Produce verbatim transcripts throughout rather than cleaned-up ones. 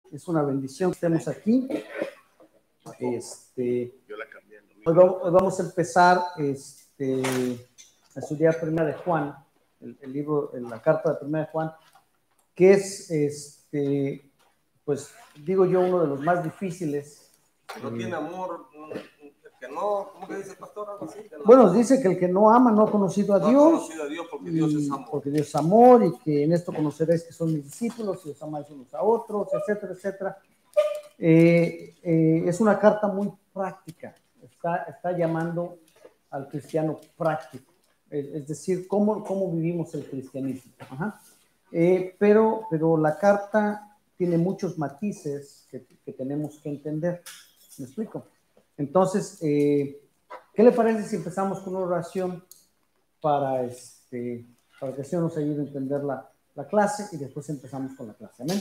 Es una bendición que estemos aquí. Este, hoy, vamos, hoy vamos a empezar este, a estudiar Primera de Juan, el, el libro, la carta de Primera de Juan, que es, este, pues, digo yo, uno de los más difíciles. Que no tiene amor, que no, ¿cómo que dice el pastor? Algo así, que no, bueno, dice que el que no ama no ha conocido a no Dios. ha conocido a Dios porque Dios es amor. Porque Dios es amor y que en esto conoceréis que son mis discípulos y os amáis unos a otros, etcétera, etcétera. Eh, eh, es una carta muy práctica. Está, está llamando al cristiano práctico. Es, es decir, cómo, cómo vivimos el cristianismo. Ajá. Eh, pero, pero la carta tiene muchos matices que, que tenemos que entender. ¿Me explico? Entonces, eh, ¿qué le parece si empezamos con una oración para, este, para que el Señor nos ayude a entender la, la clase y después empezamos con la clase? Amén.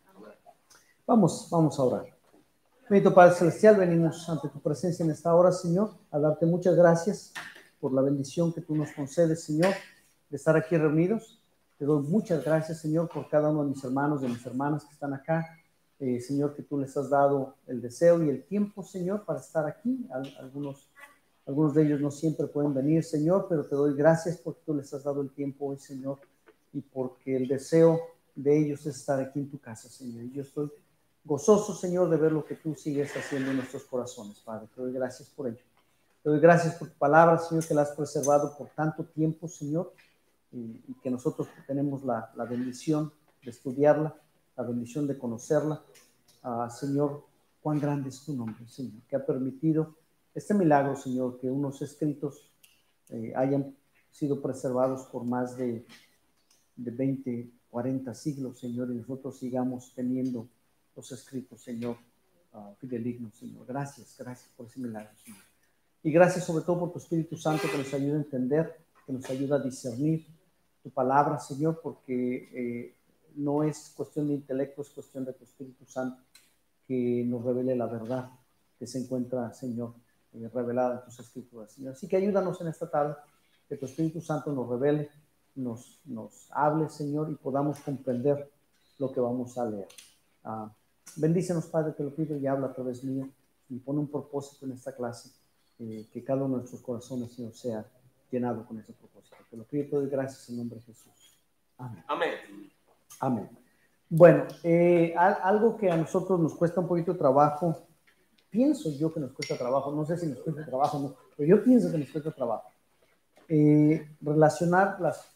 Vamos, vamos a orar. Bendito Padre Celestial, venimos ante tu presencia en esta hora, Señor, a darte muchas gracias por la bendición que tú nos concedes, Señor, de estar aquí reunidos. Te doy muchas gracias, Señor, por cada uno de mis hermanos, de mis hermanas que están acá. Eh, Señor, que tú les has dado el deseo y el tiempo, Señor, para estar aquí. Algunos, algunos de ellos no siempre pueden venir, Señor, pero te doy gracias porque tú les has dado el tiempo hoy, Señor, y porque el deseo de ellos es estar aquí en tu casa, Señor. Y yo estoy gozoso, Señor, de ver lo que tú sigues haciendo en nuestros corazones, Padre. Te doy gracias por ello. Te doy gracias por tu palabra, Señor, que la has preservado por tanto tiempo, Señor, y, y que nosotros tenemos la, la bendición de estudiarla, la bendición de conocerla. Uh, Señor, cuán grande es tu nombre, Señor, que ha permitido este milagro, Señor, que unos escritos eh, hayan sido preservados por más de, de veinte, cuarenta siglos, Señor, y nosotros sigamos teniendo los escritos, Señor, uh, fidelignos, Señor. Gracias, gracias por ese milagro, Señor. Y gracias sobre todo por tu Espíritu Santo que nos ayuda a entender, que nos ayuda a discernir tu palabra, Señor, porque eh, no es cuestión de intelecto, es cuestión de tu Espíritu Santo que nos revele la verdad que se encuentra, Señor, eh, revelada en tus escrituras, Señor. Así que ayúdanos en esta tarde, que tu Espíritu Santo nos revele, nos, nos hable, Señor, y podamos comprender lo que vamos a leer. Uh, bendícenos, Padre, te lo pido, y habla a través mío, y pone un propósito en esta clase, eh, que cada uno de nuestros corazones, Señor, sea llenado con ese propósito. Te lo pido y te doy gracias en nombre de Jesús. Amén. Amén. Amén. Bueno, eh, algo que a nosotros nos cuesta un poquito de trabajo, pienso yo que nos cuesta trabajo, no sé si nos cuesta trabajo o no, pero yo pienso que nos cuesta trabajo, eh, relacionar las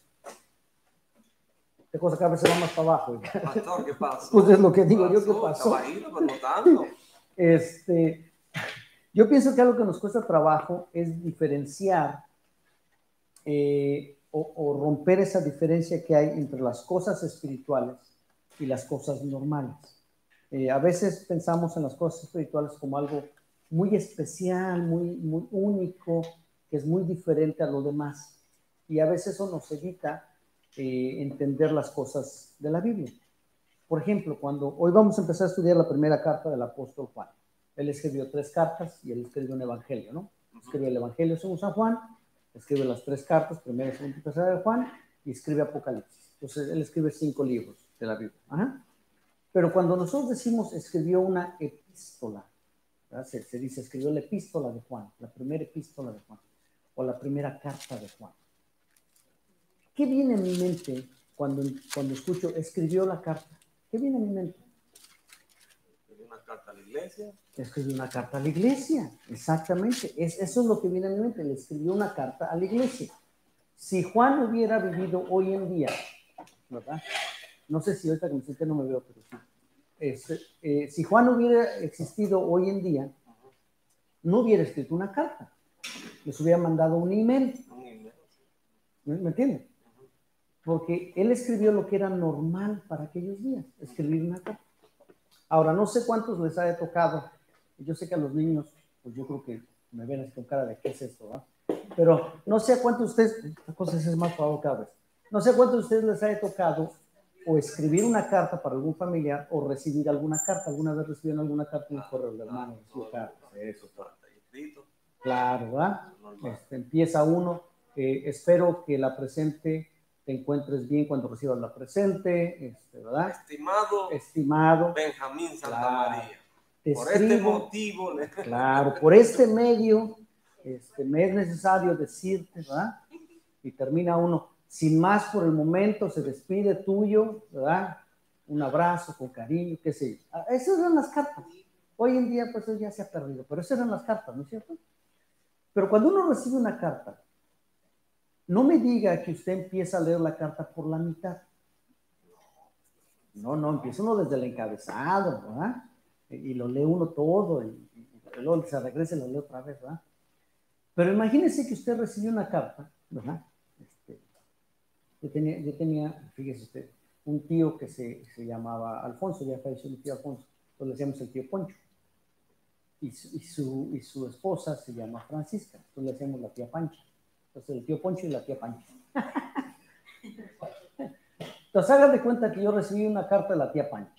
de cosas que a veces van más para abajo. Pastor, ¿qué pasó? Pues es lo que digo yo, ¿qué pasó? pasó? Caballito, pero no tanto. Este, yo pienso que algo que nos cuesta trabajo es diferenciar eh, o, o romper esa diferencia que hay entre las cosas espirituales y las cosas normales. Eh, a veces pensamos en las cosas espirituales como algo muy especial, muy, muy único, que es muy diferente a lo demás. Y a veces eso nos evita eh, entender las cosas de la Biblia. Por ejemplo, cuando hoy vamos a empezar a estudiar la primera carta del apóstol Juan. Él escribió tres cartas y él escribió un evangelio, ¿no? Escribe el evangelio según San Juan, escribe las tres cartas, primera, segunda y tercera de Juan, y escribe Apocalipsis. Entonces, él escribe cinco libros de la Biblia. Ajá. Pero cuando nosotros decimos escribió una epístola, se, se dice escribió la epístola de Juan, la primera epístola de Juan, o la primera carta de Juan. ¿Qué viene a mi mente cuando, cuando escucho escribió la carta? ¿Qué viene a mi mente? Escribió una carta a la iglesia. Escribió una carta a la iglesia, exactamente. Es, eso es lo que viene a mi mente, le escribió una carta a la iglesia. Si Juan hubiera vivido hoy en día, ¿verdad? No sé si ahorita que me siente no me veo, pero sí. Es, eh, si Juan hubiera existido hoy en día, no hubiera escrito una carta. Les hubiera mandado un email. ¿Me, me entienden? Porque él escribió lo que era normal para aquellos días, escribir una carta. Ahora, no sé cuántos les haya tocado. Yo sé que a los niños, pues yo creo que me ven así con cara de qué es esto, ¿verdad? Pero no sé a cuántos de ustedes, esta cosa es más favor cada vez. No sé a cuántos de ustedes les haya tocado o escribir una carta para algún familiar o recibir alguna carta. ¿Alguna vez recibieron alguna carta en un correo de hermano? Recibo cartas, eso, claro, ¿verdad? Este, empieza uno, eh, espero que la presente te encuentres bien cuando recibas la presente, este, ¿verdad? Estimado, Estimado Benjamín Santa claro, María, te por escribo, este motivo, claro, por este medio, este, me es necesario decirte, ¿verdad? Y termina uno, sin más por el momento, se despide tuyo, ¿verdad? Un abrazo con cariño, qué sé yo. Esas eran las cartas. Hoy en día, pues eso ya se ha perdido, pero esas eran las cartas, ¿no es cierto? Pero cuando uno recibe una carta, no me diga que usted empieza a leer la carta por la mitad. No, no, empieza uno desde el encabezado, ¿verdad? Y lo lee uno todo, y, y, y luego se regresa y lo lee otra vez, ¿verdad? Pero imagínese que usted recibió una carta, ¿verdad? Este, yo, tenía, yo tenía, fíjese usted, un tío que se, se llamaba Alfonso, ya falleció mi tío Alfonso, entonces le decíamos el tío Poncho. Y su, y, su, y su esposa se llama Francisca, entonces le decíamos la tía Pancha. Entonces el tío Poncho y la tía Pancha. Entonces hagan de cuenta que yo recibí una carta de la tía Pancha.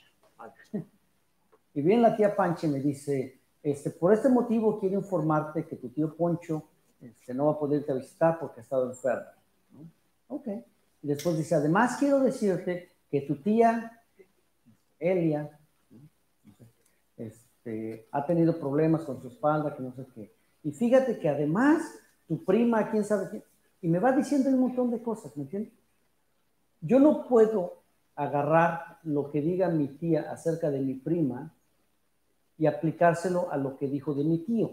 Y bien la tía Pancha me dice, este, por este motivo quiero informarte que tu tío Poncho este, no va a poder irte a visitar porque ha estado enfermo, ¿no? Ok. Y después dice, además quiero decirte que tu tía Elia, ¿no? este, ha tenido problemas con su espalda, que no sé qué. Y fíjate que además tu prima, quién sabe quién, y me va diciendo un montón de cosas, ¿me entiendes? Yo no puedo agarrar lo que diga mi tía acerca de mi prima y aplicárselo a lo que dijo de mi tío.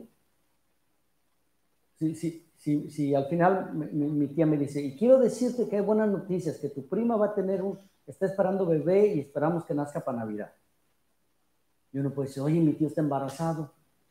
Si, si, si, si al final mi, mi tía me dice, y quiero decirte que hay buenas noticias, que tu prima va a tener un, está esperando bebé y esperamos que nazca para Navidad. Yo no puedo decir, oye, mi tío está embarazado.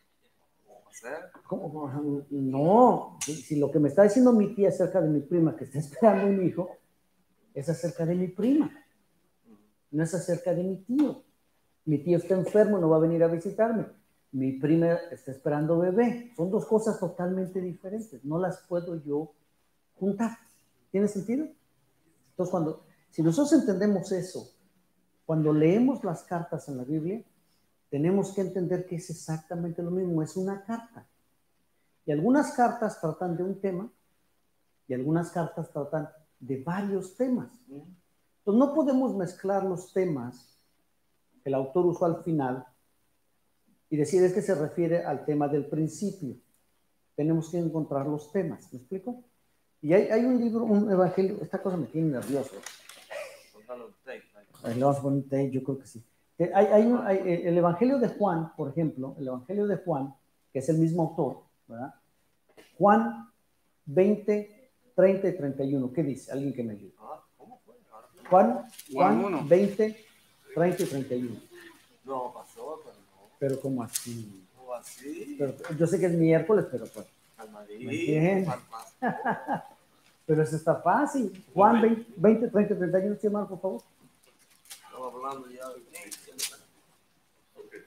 ¿Cómo? No, si, si lo que me está diciendo mi tía acerca de mi prima, que está esperando un hijo, es acerca de mi prima, no es acerca de mi tío. Mi tío está enfermo, no va a venir a visitarme. Mi prima está esperando bebé. Son dos cosas totalmente diferentes. No las puedo yo juntar. ¿Tiene sentido? Entonces, cuando, si nosotros entendemos eso, cuando leemos las cartas en la Biblia, tenemos que entender que es exactamente lo mismo. Es una carta. Y algunas cartas tratan de un tema y algunas cartas tratan de varios temas. Entonces, no podemos mezclar los temas que el autor usó al final y decir es que se refiere al tema del principio. Tenemos que encontrar los temas, ¿me explico? Y hay, hay un libro, un evangelio, esta cosa me tiene nervioso. Le vamos a poner un tape, yo creo que sí. Hay, hay un, hay, el evangelio de Juan, por ejemplo, el evangelio de Juan, que es el mismo autor, ¿verdad? Juan veinte, treinta y treinta y uno, ¿qué dice? Alguien que me ayude. Juan, Juan veinte, treinta y treinta y uno. No, pasó, pero no. Pero como así. ¿Cómo así? Pero, yo sé que es miércoles, pero pues. Calmadito, pero eso está fácil. Juan veinte, treinta, treinta y uno, ¿sí, hermano, por favor? Estamos hablando ya de... Okay.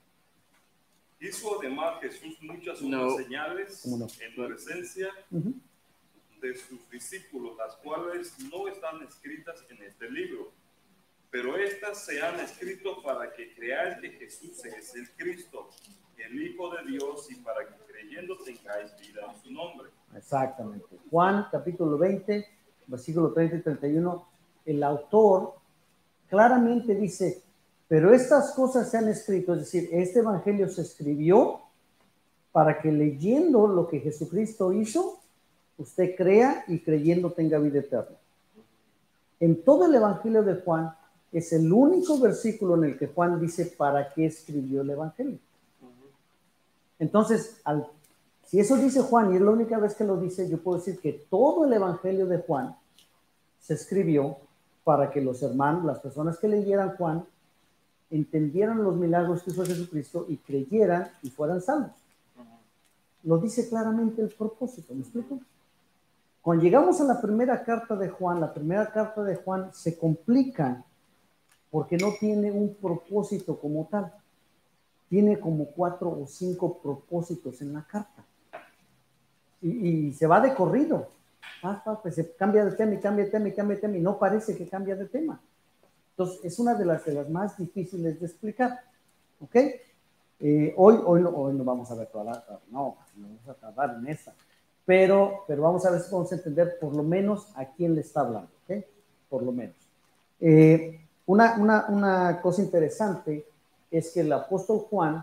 Hizo además Jesús muchas otras No. señales no? en presencia uh-huh. de sus discípulos, las cuales no están escritas en este libro. Pero estas se han escrito para que creáis que Jesús es el Cristo, el Hijo de Dios, y para que creyendo tengáis vida en su nombre. Exactamente. Juan capítulo veinte, versículo treinta y treinta y uno, el autor claramente dice, pero estas cosas se han escrito, es decir, este evangelio se escribió para que leyendo lo que Jesucristo hizo, usted crea y creyendo tenga vida eterna. En todo el evangelio de Juan, es el único versículo en el que Juan dice para qué escribió el evangelio. Entonces, al, si eso dice Juan y es la única vez que lo dice, yo puedo decir que todo el evangelio de Juan se escribió para que los hermanos, las personas que leyeran Juan, entendieran los milagros que hizo Jesucristo y creyeran y fueran salvos. Lo dice claramente el propósito, ¿me explico? Cuando llegamos a la primera carta de Juan, la primera carta de Juan se complica porque no tiene un propósito como tal. Tiene como cuatro o cinco propósitos en la carta. Y, y se va de corrido. Ah, ah, pues se cambia de tema y cambia de tema y cambia de tema y no parece que cambia de tema. Entonces, es una de las, de las más difíciles de explicar. ¿Ok? Eh, hoy, hoy, no, hoy no vamos a ver toda la... No, no vamos a tardar en esa. pero, pero vamos a ver si podemos entender por lo menos a quién le está hablando, ¿ok? Por lo menos. Eh, una, una, una cosa interesante es que el apóstol Juan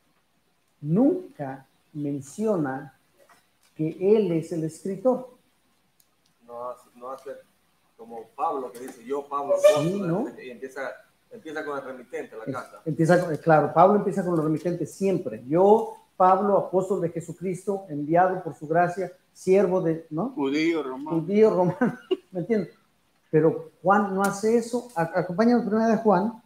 nunca menciona que él es el escritor. No, no hace como Pablo que dice yo, Pablo, Sí, ¿no? y empieza, empieza con el remitente, la carta. Empieza, claro, Pablo empieza con los remitentes siempre. Yo, Pablo, apóstol de Jesucristo, enviado por su gracia, siervo de, ¿no? Judío, romano. Judío, romano, ¿me entiendes? Pero Juan no hace eso. Acompáñanos primero de Juan.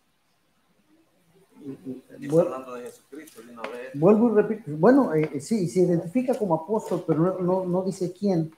Está hablando de Jesucristo de una vez. Vuelvo y repito. Bueno, eh, sí, se identifica como apóstol, pero no, no, no dice quién.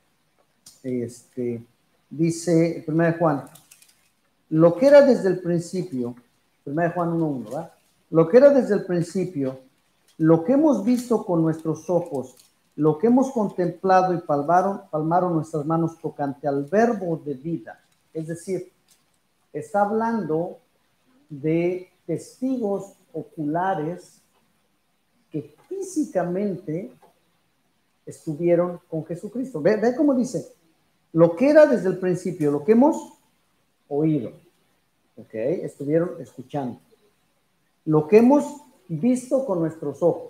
Este, dice primero de Juan, lo que era desde el principio, primero de Juan uno uno, ¿verdad? Lo que era desde el principio, lo que hemos visto con nuestros ojos, lo que hemos contemplado y palmaron, palmaron nuestras manos tocante al verbo de vida. Es decir, está hablando de testigos oculares que físicamente estuvieron con Jesucristo. Ve, ve cómo dice, lo que era desde el principio, lo que hemos oído, ¿ok? Estuvieron escuchando. Lo que hemos visto con nuestros ojos,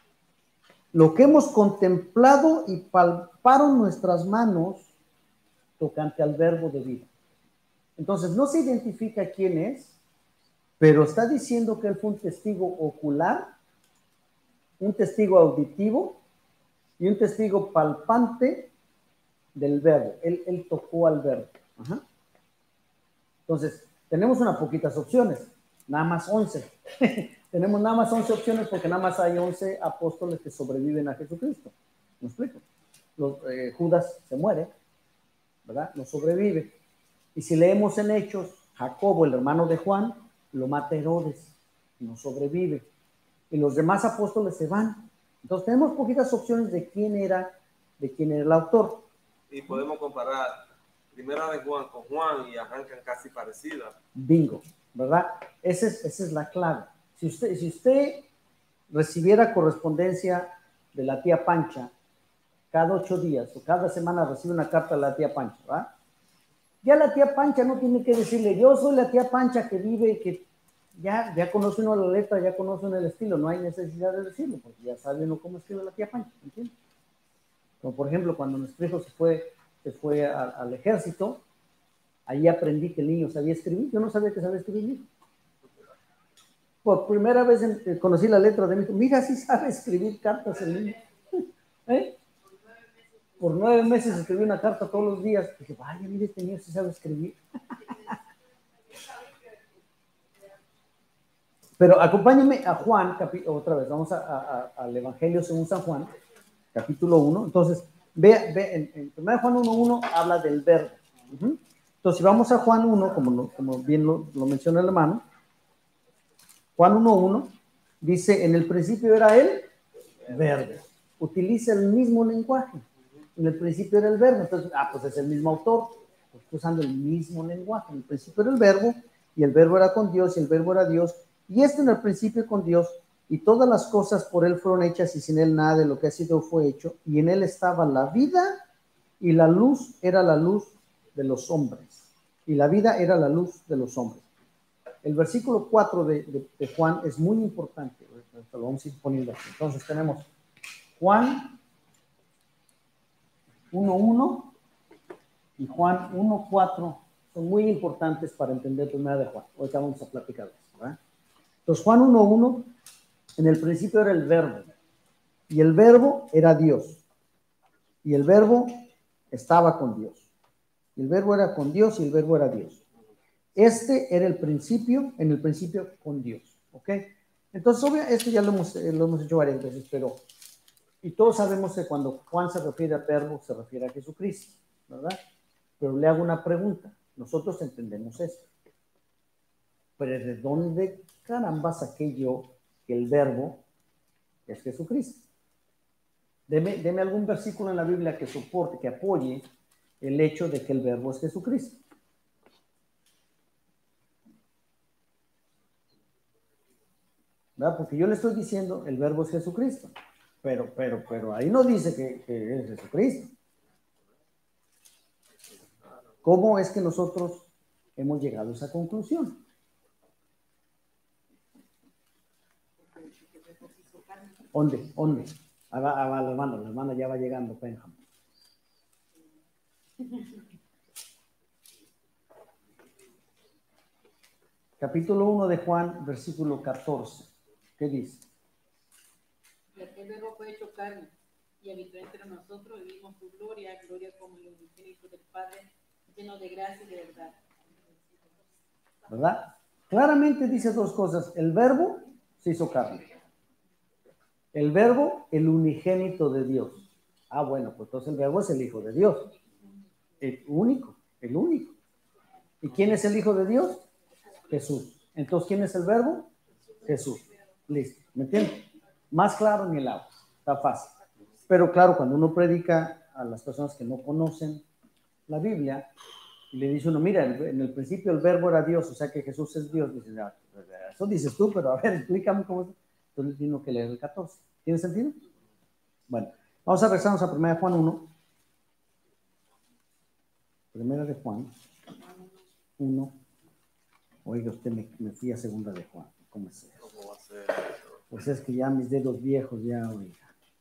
lo que hemos contemplado y palparon nuestras manos tocante al verbo de vida. Entonces, no se identifica quién es, pero está diciendo que él fue un testigo ocular, un testigo auditivo y un testigo palpante del verbo. Él, él tocó al verbo. Ajá. Entonces, tenemos unas poquitas opciones, nada más once. Tenemos nada más once opciones porque nada más hay once apóstoles que sobreviven a Jesucristo. ¿Me explico? Los, eh, Judas se muere, ¿verdad? No sobrevive. Y si leemos en Hechos, Jacobo, el hermano de Juan, lo mata Herodes, no sobrevive. Y los demás apóstoles se van. Entonces tenemos poquitas opciones de quién era, de quién era el autor. Y podemos comparar Primera de Juan con Juan y arrancan casi parecidas. Bingo, ¿verdad? Esa es, esa es la clave. Si usted, si usted recibiera correspondencia de la tía Pancha cada ocho días o cada semana recibe una carta de la tía Pancha, ¿verdad? Ya la tía Pancha no tiene que decirle, yo soy la tía Pancha que vive, que ya, ya conoce uno la letra, ya conoce uno el estilo, no hay necesidad de decirlo, porque ya sabe uno cómo escribe la tía Pancha, ¿entiendes? Como por ejemplo, cuando nuestro hijo se fue, se fue a, al ejército, ahí aprendí que el niño sabía escribir, yo no sabía que sabía escribir. Por primera vez en, conocí la letra de mi hijo, mira, sí sabe escribir cartas el niño. ¿Eh? Por nueve meses escribí una carta todos los días. Dije, vaya, mire, este niño sí sabe escribir. Pero acompáñenme a Juan, otra vez, vamos a, a, a, al Evangelio según San Juan, capítulo uno. Entonces, ve, ve en, en primero Juan uno uno habla del verbo. Uh-huh. Entonces, si vamos a Juan uno, como, lo, como bien lo, lo menciona el hermano, Juan uno uno dice, en el principio era el verbo. Utiliza el mismo lenguaje. En el principio era el verbo. Entonces, ah, pues es el mismo autor. Pues está usando el mismo lenguaje. En el principio era el verbo, y el verbo era con Dios, y el verbo era Dios. Y este en el principio con Dios, y todas las cosas por él fueron hechas, y sin él nada de lo que ha sido fue hecho. Y en él estaba la vida, y la luz era la luz de los hombres. Y la vida era la luz de los hombres. El versículo cuatro de, de, de Juan es muy importante. Lo vamos a ir poniendo aquí. Entonces tenemos Juan uno uno y Juan uno cuatro. Son muy importantes para entender primera de Juan. Ahorita vamos a platicar de eso, ¿verdad? Entonces Juan uno uno, en el principio era el verbo. Y el verbo era Dios. Y el verbo estaba con Dios. Y el verbo era con Dios y el verbo era Dios. Este era el principio, en el principio con Dios, ¿ok? Entonces, obvio, esto ya lo hemos, eh, lo hemos hecho varias veces, pero, y todos sabemos que cuando Juan se refiere al verbo, se refiere a Jesucristo, ¿verdad? Pero le hago una pregunta, nosotros entendemos esto, pero ¿de dónde caramba saqué yo que el verbo es Jesucristo? Deme, deme algún versículo en la Biblia que soporte, que apoye el hecho de que el verbo es Jesucristo. ¿Verdad? Porque yo le estoy diciendo, el verbo es Jesucristo. Pero, pero, pero ahí no dice que, que es Jesucristo. ¿Cómo es que nosotros hemos llegado a esa conclusión? ¿Dónde? ¿Dónde? Haga, haga la hermana, la hermana ya va llegando, Benjamín. Capítulo uno de Juan, versículo catorce. ¿Qué dice? Y aquel verbo fue hecho carne y habitó entre nosotros y vimos su gloria, gloria como el unigénito del Padre, lleno de gracia y de verdad. ¿Verdad? Claramente dice dos cosas. El verbo se hizo carne. El verbo, el unigénito de Dios. Ah, bueno, pues entonces el verbo es el Hijo de Dios. El único, el único. ¿Y quién es el Hijo de Dios? Jesús. Entonces, ¿quién es el verbo? Jesús. Listo. ¿Me entiendes? Más claro ni el agua. Está fácil. Pero claro, cuando uno predica a las personas que no conocen la Biblia, y le dice uno, mira, en el principio el verbo era Dios, o sea que Jesús es Dios. Dice, ah, eso dices tú, pero a ver, explícame cómo es. Entonces tiene que leer el catorce. ¿Tiene sentido? Bueno, vamos a regresarnos a primera de Juan uno. Primera de Juan uno. Oiga, usted me, me fui a segunda de Juan. ¿Cómo es eso? ¿Cómo va a ser? Pues es que ya mis dedos viejos ya, oiga.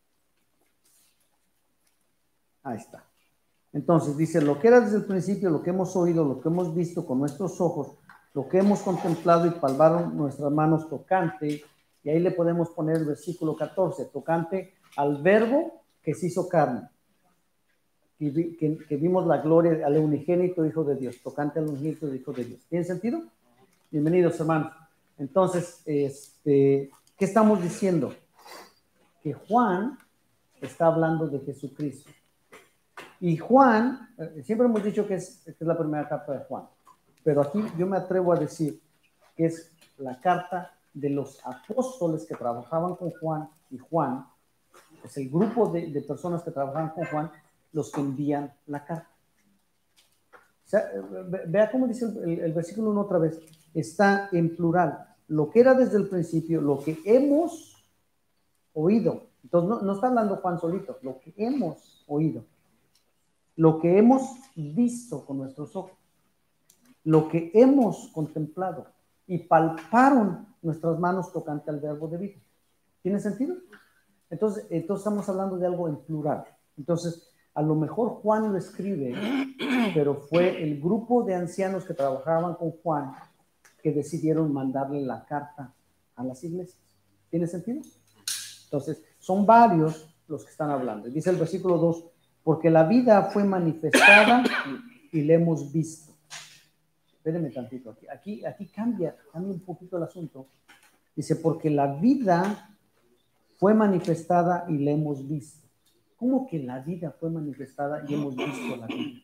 Ahí está. Entonces dice, lo que era desde el principio, lo que hemos oído, lo que hemos visto con nuestros ojos, lo que hemos contemplado y palparon nuestras manos tocante, y ahí le podemos poner el versículo catorce, tocante al verbo que se hizo carne, que, vi, que, que vimos la gloria al unigénito Hijo de Dios, tocante al unigénito Hijo de Dios. ¿Tiene sentido? Bienvenidos, hermanos. Entonces, este, ¿qué estamos diciendo? Que Juan está hablando de Jesucristo. Y Juan, siempre hemos dicho que es, que es la primera carta de Juan, pero aquí yo me atrevo a decir que es la carta de los apóstoles que trabajaban con Juan, y Juan es el grupo de, de personas que trabajaban con Juan los que envían la carta. O sea, vea cómo dice el, el, el versículo uno otra vez, está en plural, lo que era desde el principio, lo que hemos oído. Entonces no, no está hablando Juan solito, lo que hemos oído. Lo que hemos visto con nuestros ojos, lo que hemos contemplado y palparon nuestras manos tocante al verbo de vida. ¿Tiene sentido? Entonces, entonces estamos hablando de algo en plural. Entonces, a lo mejor Juan lo escribe, pero fue el grupo de ancianos que trabajaban con Juan que decidieron mandarle la carta a las iglesias. ¿Tiene sentido? Entonces, son varios los que están hablando. Dice el versículo dos, porque la vida fue manifestada y la hemos visto. Espérenme tantito, aquí, aquí, aquí cambia, cambia un poquito el asunto. Dice, porque la vida fue manifestada y la hemos visto. ¿Cómo que la vida fue manifestada y hemos visto la vida?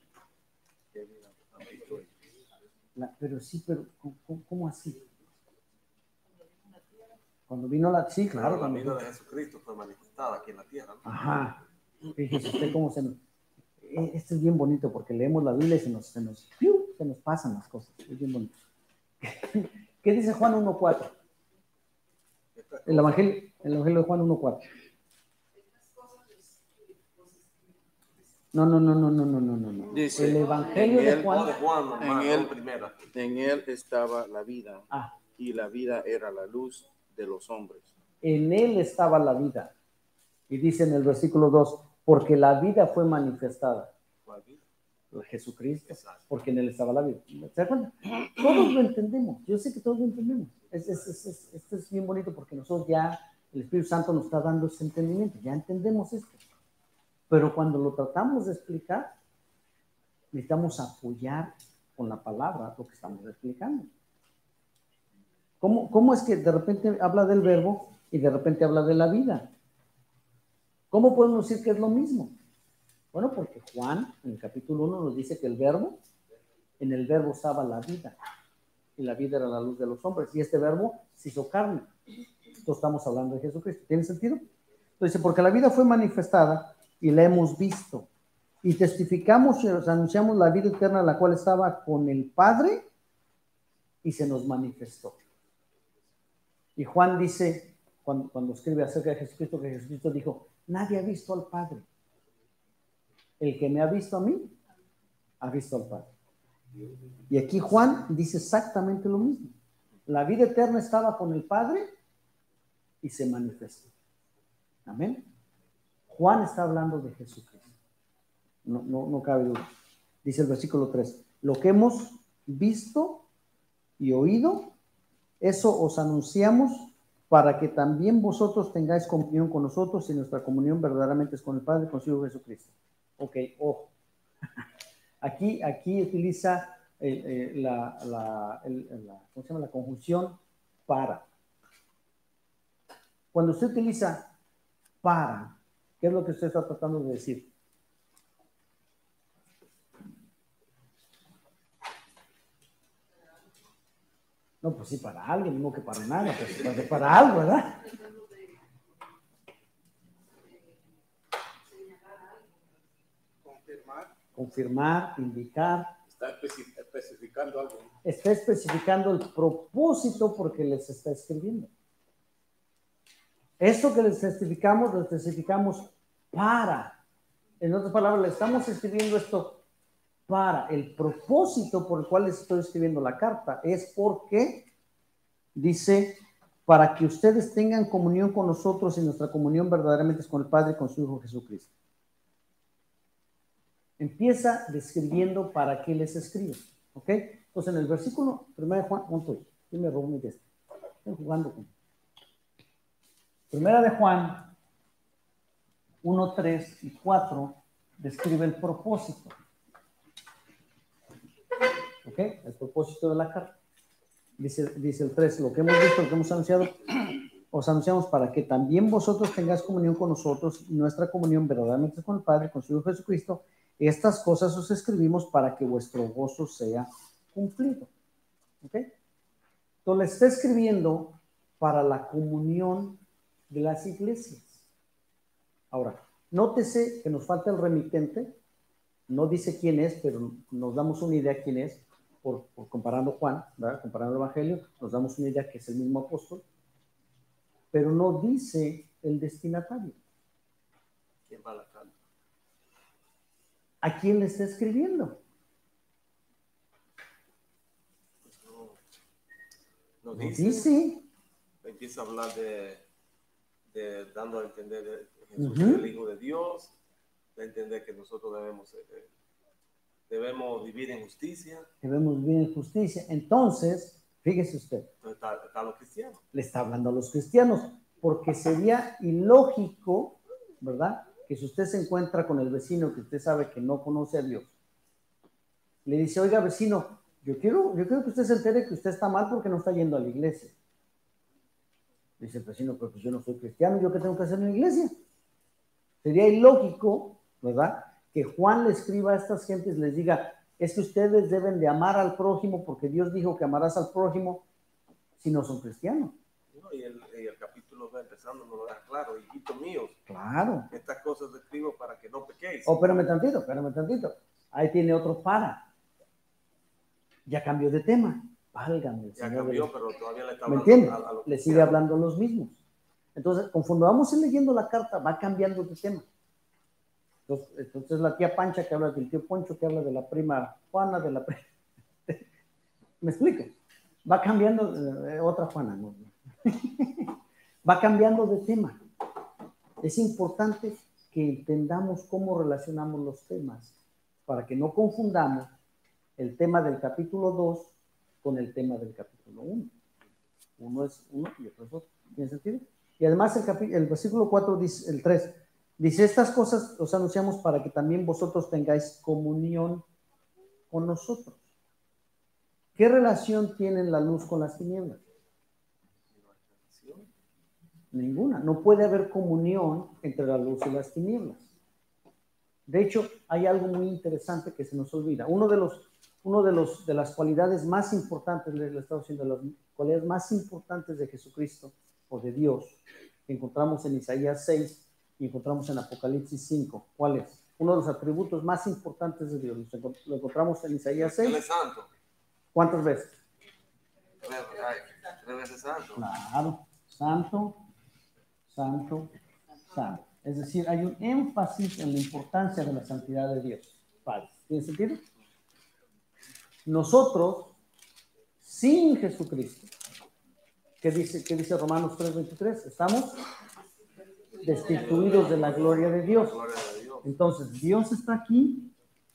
La, pero sí, pero ¿cómo, cómo así? Cuando vino la... Sí, claro. La cuando vida vino, de Jesucristo fue manifestada aquí en la tierra, ¿no? Ajá. Fíjese usted cómo se nos... Esto es bien bonito porque leemos la Biblia y se nos, se nos, se nos pasan las cosas. Es bien bonito. ¿Qué dice Juan uno cuatro? El Evangelio, el Evangelio de Juan uno cuatro. No, no, no, no, no, no, no, no. Dice, el Evangelio en de él- Juan. No de Juan, En hermano, él- primera. En él estaba la vida, Ah, y la vida era la luz de los hombres. en él estaba la vida. Y dice en el versículo dos, porque la vida fue manifestada. ¿Cuál vida? Jesucristo, Exacto. porque en él estaba la vida. ¿Se da cuenta? Todos lo entendemos. Yo sé que todos lo entendemos. Es, es, es, es, esto es bien bonito porque nosotros ya, el Espíritu Santo nos está dando ese entendimiento. Ya entendemos esto. Pero cuando lo tratamos de explicar, necesitamos apoyar con la palabra lo que estamos explicando. ¿Cómo, cómo es que de repente habla del verbo y de repente habla de la vida? ¿Cómo podemos decir que es lo mismo? Bueno, porque Juan, en el capítulo uno, nos dice que el verbo, en el verbo estaba la vida, y la vida era la luz de los hombres, y este verbo se hizo carne. Entonces estamos hablando de Jesucristo. ¿Tiene sentido? Entonces dice, porque la vida fue manifestada y la hemos visto, y testificamos y os anunciamos la vida eterna, la cual estaba con el Padre, y se nos manifestó. Y Juan dice, cuando, cuando escribe acerca de Jesucristo, que Jesucristo dijo, nadie ha visto al Padre. El que me ha visto a mí, ha visto al Padre. Y aquí Juan dice exactamente lo mismo. La vida eterna estaba con el Padre y se manifestó. Amén. Juan está hablando de Jesucristo. No, no, no cabe duda. Dice el versículo tres. Lo que hemos visto y oído, eso os anunciamos para que también vosotros tengáis comunión con nosotros y nuestra comunión verdaderamente es con el Padre y con su Hijo Jesucristo. Ok, ojo. Aquí, aquí utiliza eh, eh, la, la, el, la, ¿cómo se llama? La conjunción para. Cuando usted utiliza para, ¿qué es lo que usted está tratando de decir? No, pues sí, para alguien, no que para nada, pues para, para algo, ¿verdad? Confirmar. Confirmar, indicar. Está especificando algo. Está especificando el propósito porque les está escribiendo. Esto que les especificamos, lo especificamos para. En otras palabras, le estamos escribiendo esto para. El propósito por el cual les estoy escribiendo la carta es porque, dice, para que ustedes tengan comunión con nosotros y nuestra comunión verdaderamente es con el Padre y con su Hijo Jesucristo. Empieza describiendo para qué les escribe. ¿Ok? Entonces, en el versículo primero de Juan, ¿cuánto estoy? ¿Quién me robó mi texto? Estoy jugando con. Primera de Juan uno, tres y cuatro describe el propósito. ¿Ok? El propósito de la carta. Dice, dice el tres, lo que hemos visto, lo que hemos anunciado, os anunciamos para que también vosotros tengáis comunión con nosotros y nuestra comunión verdaderamente con el Padre, con su Hijo Jesucristo. Estas cosas os escribimos para que vuestro gozo sea cumplido. ¿Ok? Entonces le está escribiendo para la comunión de las iglesias. Ahora, nótese que nos falta el remitente. No dice quién es, pero nos damos una idea quién es, por, por comparando Juan, ¿verdad? Comparando el Evangelio, nos damos una idea que es el mismo apóstol, pero no dice el destinatario. ¿Quién va a la carta? ¿A quién le está escribiendo? Pues no, no No dice. dice. Empieza a hablar de, de dando a entender que Jesús Uh-huh. es el Hijo de Dios, de entender que nosotros debemos, eh, debemos vivir en justicia. Debemos vivir en justicia. Entonces, fíjese usted, Entonces está, está los cristianos. le está hablando a los cristianos, porque sería ilógico, ¿verdad? Que si usted se encuentra con el vecino que usted sabe que no conoce a Dios, le dice, oiga vecino, yo quiero, yo quiero que usted se entere que usted está mal porque no está yendo a la iglesia. Dice el vecino, pero pues yo no soy cristiano, ¿yo qué tengo que hacer en la iglesia? Sería ilógico, ¿verdad? Que Juan le escriba a estas gentes, les diga, es que ustedes deben de amar al prójimo porque Dios dijo que amarás al prójimo si no son cristianos. ¿No? Y, el, y el capítulo va empezando, nos lo deja claro, hijitos míos, Claro. estas cosas escribo para que no pequéis. Oh, espérame tantito, espérame tantito. Ahí tiene otro para. Ya cambió de tema. Válgame el Ya Señor. cambió, de... pero todavía le está ¿Me hablando entiende? a, a los Le sigue cristianos. hablando los mismos. Entonces, conforme vamos leyendo la carta, va cambiando de tema. Entonces, entonces la tía Pancha que habla del tío Poncho, que habla de la prima Juana, de la prima... ¿Me explico? Va cambiando, eh, otra Juana, ¿no? Va cambiando de tema. Es importante que entendamos cómo relacionamos los temas para que no confundamos el tema del capítulo dos con el tema del capítulo uno. Uno es uno y otro es otro. ¿Tiene sentido? Y además el, capi- el versículo cuatro, dice, el tres, dice, estas cosas os anunciamos para que también vosotros tengáis comunión con nosotros. ¿Qué relación tienen la luz con las tinieblas? Ninguna. No puede haber comunión entre la luz y las tinieblas. De hecho, hay algo muy interesante que se nos olvida. Uno de los, uno de los, de las cualidades más importantes, le he estado diciendo, las cualidades más importantes de Jesucristo o de Dios, que encontramos en Isaías seis y encontramos en Apocalipsis cinco. ¿Cuál es? Uno de los atributos más importantes de Dios. Lo encontramos en Isaías Él seis. es santo. ¿Cuántas veces? Tres, ay, tres veces santo. Claro, santo, santo, santo. Es decir, hay un énfasis en la importancia de la santidad de Dios. Padre. ¿Tiene sentido? Nosotros, sin Jesucristo, ¿qué dice, qué dice Romanos tres veintitrés? Estamos destituidos de la gloria de Dios. Entonces, Dios está aquí,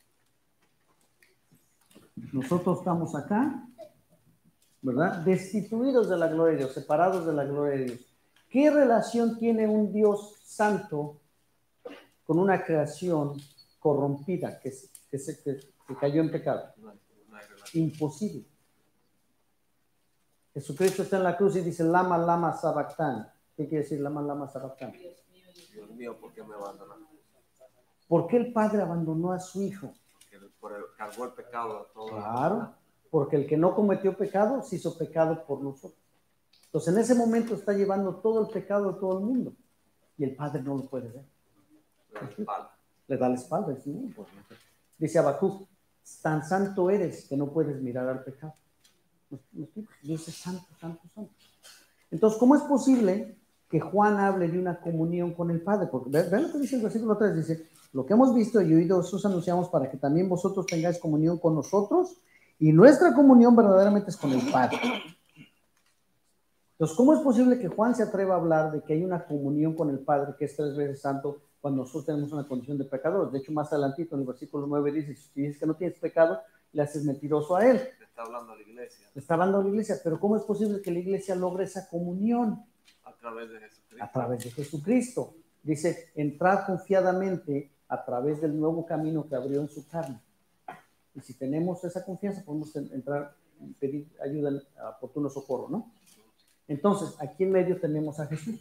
nosotros estamos acá, ¿verdad? Destituidos de la gloria de Dios, separados de la gloria de Dios. ¿Qué relación tiene un Dios santo con una creación corrompida que, que, se, que, que cayó en pecado? Imposible. Jesucristo está en la cruz y dice, lama, lama, sabactán. ¿Qué quiere decir lama, lama, sabactán? Dios mío, ¿por qué me abandonaste? ¿Por qué el Padre abandonó a su Hijo? Porque por el, cargó el pecado de todos. Claro, porque el que no cometió pecado se hizo pecado por nosotros. Entonces en ese momento está llevando todo el pecado de todo el mundo y el Padre no lo puede ver. Le da la espalda. Le da la espalda. ¿Sí? Dice Habacuc, tan santo eres que no puedes mirar al pecado. Dios es santo, santo, santo. Entonces, ¿cómo es posible que Juan hable de una comunión con el Padre? Porque vean lo que dice el versículo tres, dice, lo que hemos visto y oído, os anunciamos para que también vosotros tengáis comunión con nosotros, y nuestra comunión verdaderamente es con el Padre. Entonces, ¿cómo es posible que Juan se atreva a hablar de que hay una comunión con el Padre que es tres veces santo cuando nosotros tenemos una condición de pecadores? De hecho, más adelantito en el versículo nueve dice, si dices que no tienes pecado, le haces mentiroso a él. Le está hablando a la iglesia. Le está hablando a la iglesia, pero ¿cómo es posible que la iglesia logre esa comunión? A través de Jesucristo. A través de Jesucristo. Dice, entrar confiadamente a través del nuevo camino que abrió en su carne. Y si tenemos esa confianza, podemos entrar y pedir ayuda, oportuno socorro, ¿no? Entonces, aquí en medio tenemos a Jesús.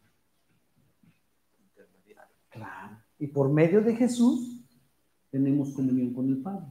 Claro. Y por medio de Jesús, tenemos comunión con el Padre.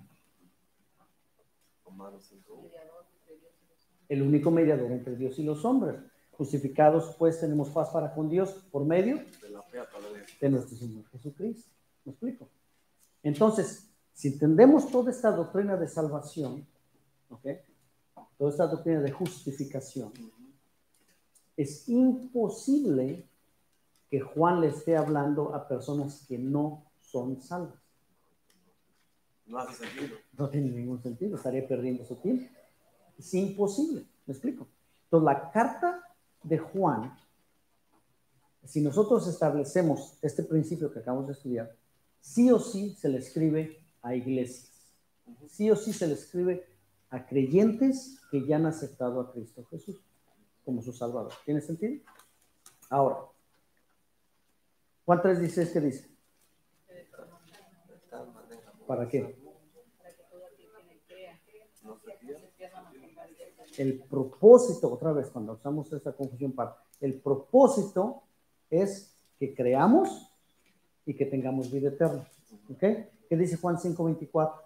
El único mediador entre Dios y los hombres. Justificados, pues, tenemos paz para con Dios por medio de la fe a través de, de nuestro Señor Jesucristo. ¿Me explico? Entonces, si entendemos toda esta doctrina de salvación, ¿ok? Toda esta doctrina de justificación, es imposible que Juan le esté hablando a personas que no son salvas. No hace sentido. No tiene ningún sentido, estaría perdiendo su tiempo. Es imposible, ¿me explico? Entonces, la carta de Juan, si nosotros establecemos este principio que acabamos de estudiar, sí o sí se le escribe a iglesias. Sí o sí se le escribe a creyentes que ya han aceptado a Cristo Jesús como su Salvador. ¿Tiene sentido? Ahora, Juan tres dieciséis, ¿qué dice? ¿Para qué? El propósito, otra vez, cuando usamos esta confusión, para, el propósito es que creamos y que tengamos vida eterna. ¿Ok? ¿Qué dice Juan cinco veinticuatro?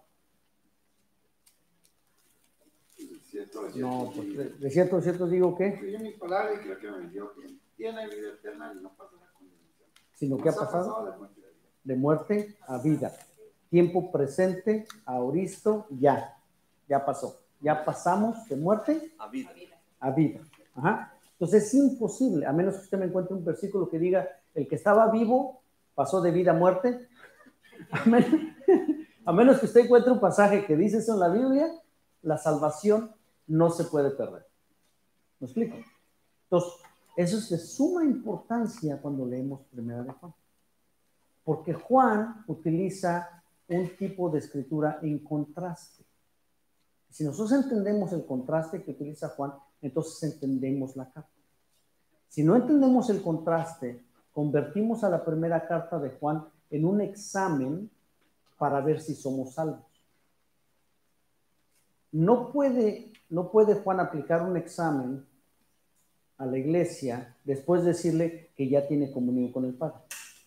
No, pues de, de cierto, de cierto digo que. Yo mi palabra y creo que me dio que tiene vida eterna y no pasará condenación. Sino que ha pasado de muerte a vida. Tiempo presente, aoristo, ya. Ya pasó. Ya pasamos de muerte a vida. A vida. Ajá. Entonces es imposible, a menos que usted me encuentre un versículo que diga, el que estaba vivo pasó de vida a muerte. A menos, a menos que usted encuentre un pasaje que dice eso en la Biblia, la salvación no se puede perder. ¿Me explico? Entonces, eso es de suma importancia cuando leemos Primera de Juan. Porque Juan utiliza un tipo de escritura en contraste. Si nosotros entendemos el contraste que utiliza Juan, entonces entendemos la carta. Si no entendemos el contraste, convertimos a la primera carta de Juan en un examen para ver si somos salvos. No puede, no puede Juan aplicar un examen a la iglesia después de decirle que ya tiene comunión con el Padre.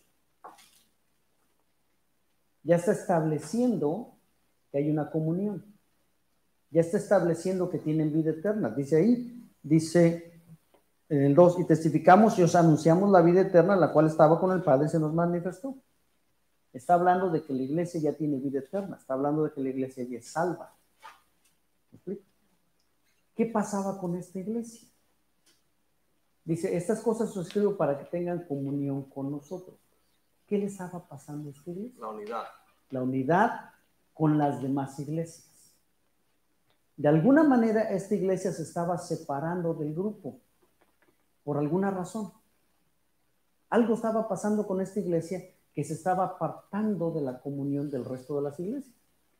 Ya está estableciendo que hay una comunión. Ya está estableciendo que tienen vida eterna. Dice ahí, dice en el dos, y testificamos y os anunciamos la vida eterna, la cual estaba con el Padre y se nos manifestó. Está hablando de que la iglesia ya tiene vida eterna. Está hablando de que la iglesia ya es salva. ¿Me explico? ¿Qué pasaba con esta iglesia? Dice, estas cosas os escribo para que tengan comunión con nosotros. ¿Qué les estaba pasando a esta iglesia? La unidad. La unidad con las demás iglesias. De alguna manera, esta iglesia se estaba separando del grupo, por alguna razón. Algo estaba pasando con esta iglesia que se estaba apartando de la comunión del resto de las iglesias.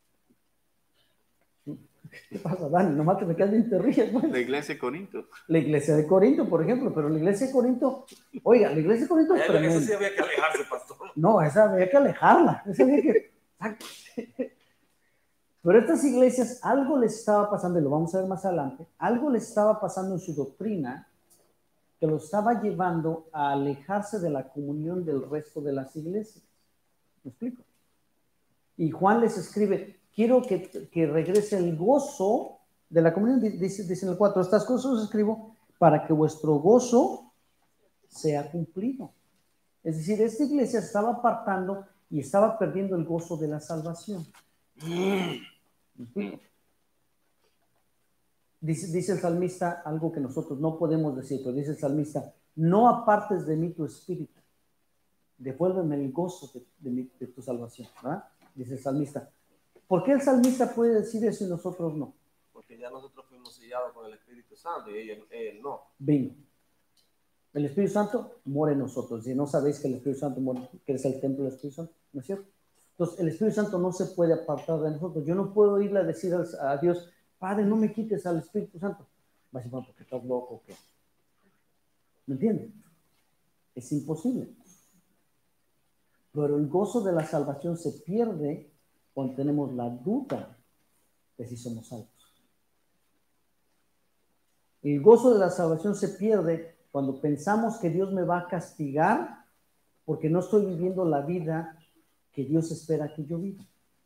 ¿Qué pasa, Dani? Nomás te me quedas bien, te ríes, pues. La iglesia de Corinto. La iglesia de Corinto, por ejemplo, pero la iglesia de Corinto, oiga, la iglesia de Corinto es Esa tremenda. sí había que alejarse, pastor. No, esa había que alejarla, esa había que... Pero estas iglesias, algo les estaba pasando, y lo vamos a ver más adelante, algo les estaba pasando en su doctrina que lo estaba llevando a alejarse de la comunión del resto de las iglesias. ¿Me explico? Y Juan les escribe, quiero que, que regrese el gozo de la comunión, dice, dice en el cuatro, estas cosas os escribo para que vuestro gozo sea cumplido. Es decir, esta iglesia se estaba apartando y estaba perdiendo el gozo de la salvación. Dice, dice el salmista algo que nosotros no podemos decir, pero dice el salmista, no apartes de mí tu espíritu, devuélveme el gozo de, de, mi, de tu salvación, ¿verdad? Dice el salmista. ¿Por qué el salmista puede decir eso y nosotros no? Porque ya nosotros fuimos sellados con el Espíritu Santo y él, él no. Vino. El Espíritu Santo mora en nosotros. Si no sabéis que el Espíritu Santo mora, que es el templo del Espíritu Santo, ¿no es cierto? Entonces, el Espíritu Santo no se puede apartar de nosotros. Yo no puedo irle a decir a Dios, Padre, no me quites al Espíritu Santo. Va a decir, bueno, porque estás loco o qué. ¿Me entienden? Es imposible. Pero el gozo de la salvación se pierde cuando tenemos la duda de si somos salvos. El gozo de la salvación se pierde cuando pensamos que Dios me va a castigar porque no estoy viviendo la vida que Dios espera que yo viva.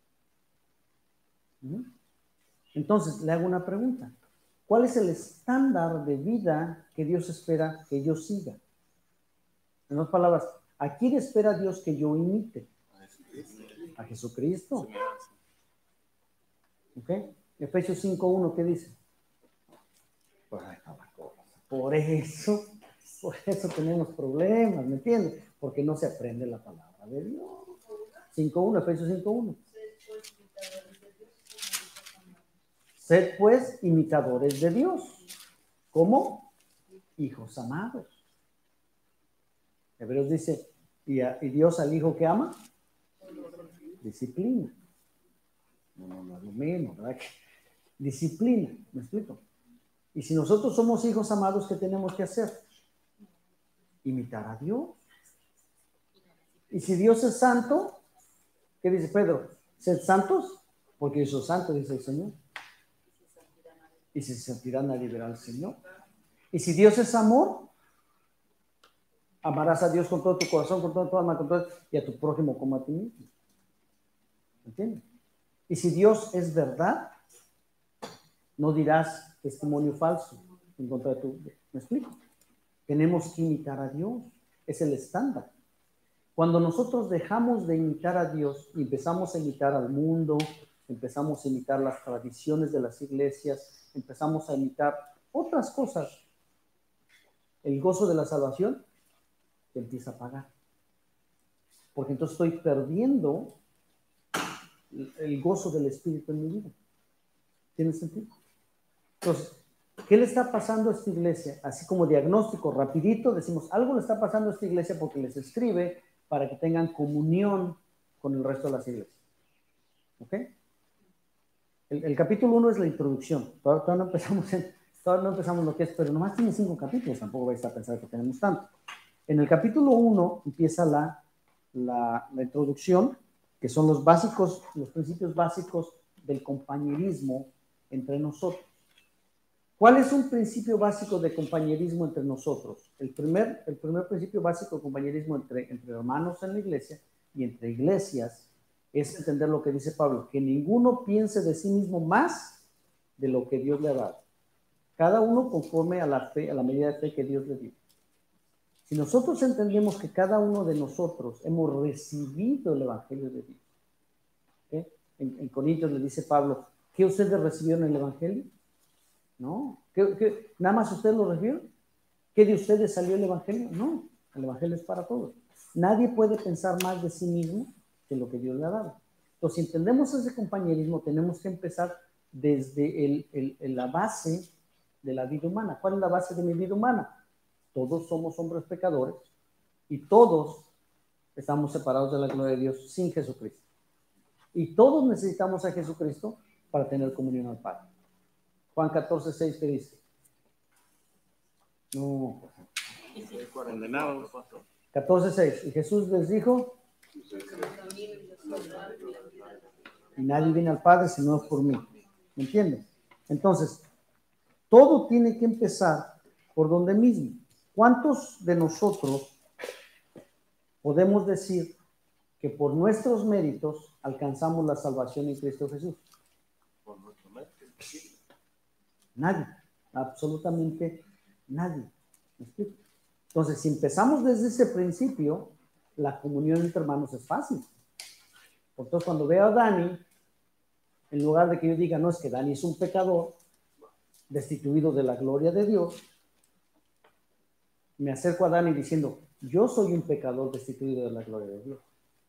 ¿Mm? Entonces, le hago una pregunta. ¿Cuál es el estándar de vida que Dios espera que yo siga? En otras palabras, ¿a quién espera Dios que yo imite? A Jesucristo. ¿Ok? Efesios cinco uno, ¿qué dice? Pues ahí está la cosa. Por eso, por eso tenemos problemas, ¿me entiendes? Porque no se aprende la palabra de Dios. cinco uno, Efesios cinco uno. Sed pues imitadores de Dios, como hijos amados. Hebreos dice, ¿y, a, y Dios al hijo que ama? Disciplina. No, no, no es lo mismo, ¿verdad? Disciplina, ¿me explico? Y si nosotros somos hijos amados, ¿qué tenemos que hacer? Imitar a Dios. Y si Dios es santo, ¿qué dice Pedro? ¿Sed santos? Porque yo soy santo, dice el Señor. Y si se sentirán a liberar al Señor. Y si Dios es amor, amarás a Dios con todo tu corazón, con toda tu alma, con todo, y a tu prójimo como a ti mismo. ¿Entiendes? Y si Dios es verdad, no dirás testimonio falso en contra de tu... ¿Me explico? Tenemos que imitar a Dios. Es el estándar. Cuando nosotros dejamos de imitar a Dios y empezamos a imitar al mundo, empezamos a imitar las tradiciones de las iglesias, empezamos a imitar otras cosas, el gozo de la salvación te empieza a apagar. Porque entonces estoy perdiendo el gozo del Espíritu en mi vida. ¿Tiene sentido? Entonces, ¿qué le está pasando a esta iglesia? Así como diagnóstico rapidito, decimos, algo le está pasando a esta iglesia porque les escribe para que tengan comunión con el resto de las iglesias. ¿Ok? El, el capítulo uno es la introducción. Todavía, todavía, no empezamos en, todavía no empezamos lo que es, pero nomás tiene cinco capítulos, tampoco vais a pensar que tenemos tanto. En el capítulo uno empieza la, la, la introducción, que son los básicos, los principios básicos del compañerismo entre nosotros. ¿Cuál es un principio básico de compañerismo entre nosotros? El primer, el primer principio básico de compañerismo entre, entre hermanos en la iglesia y entre iglesias es entender lo que dice Pablo, que ninguno piense de sí mismo más de lo que Dios le ha dado. Cada uno conforme a la fe, a la medida de fe que Dios le dio. Si nosotros entendemos que cada uno de nosotros hemos recibido el Evangelio de Dios, ¿okay? en, en Corintios le dice Pablo, ¿qué ustedes recibieron el Evangelio? No, ¿Qué, qué? ¿Nada más ustedes lo recibieron? ¿Qué de ustedes salió el Evangelio? No, el Evangelio es para todos. Nadie puede pensar más de sí mismo que lo que Dios le ha dado. Entonces, si entendemos ese compañerismo, tenemos que empezar desde el, el, el, la base de la vida humana. ¿Cuál es la base de mi vida humana? Todos somos hombres pecadores y todos estamos separados de la gloria de Dios sin Jesucristo. Y todos necesitamos a Jesucristo para tener comunión al Padre. Juan catorce, seis, ¿qué dice? No. Condenados. catorce, seis. Y Jesús les dijo, y nadie viene al Padre si no es por mí. ¿Me entiendes? Entonces, todo tiene que empezar por donde mismo. ¿Cuántos de nosotros podemos decir que por nuestros méritos alcanzamos la salvación en Cristo Jesús? Por nuestro mérito. Nadie, absolutamente nadie. ¿Me explico? Entonces, si empezamos desde ese principio, la comunión entre hermanos es fácil. Entonces, cuando veo a Dani, en lugar de que yo diga, no, es que Dani es un pecador, destituido de la gloria de Dios, me acerco a Dani diciendo, yo soy un pecador destituido de la gloria de Dios.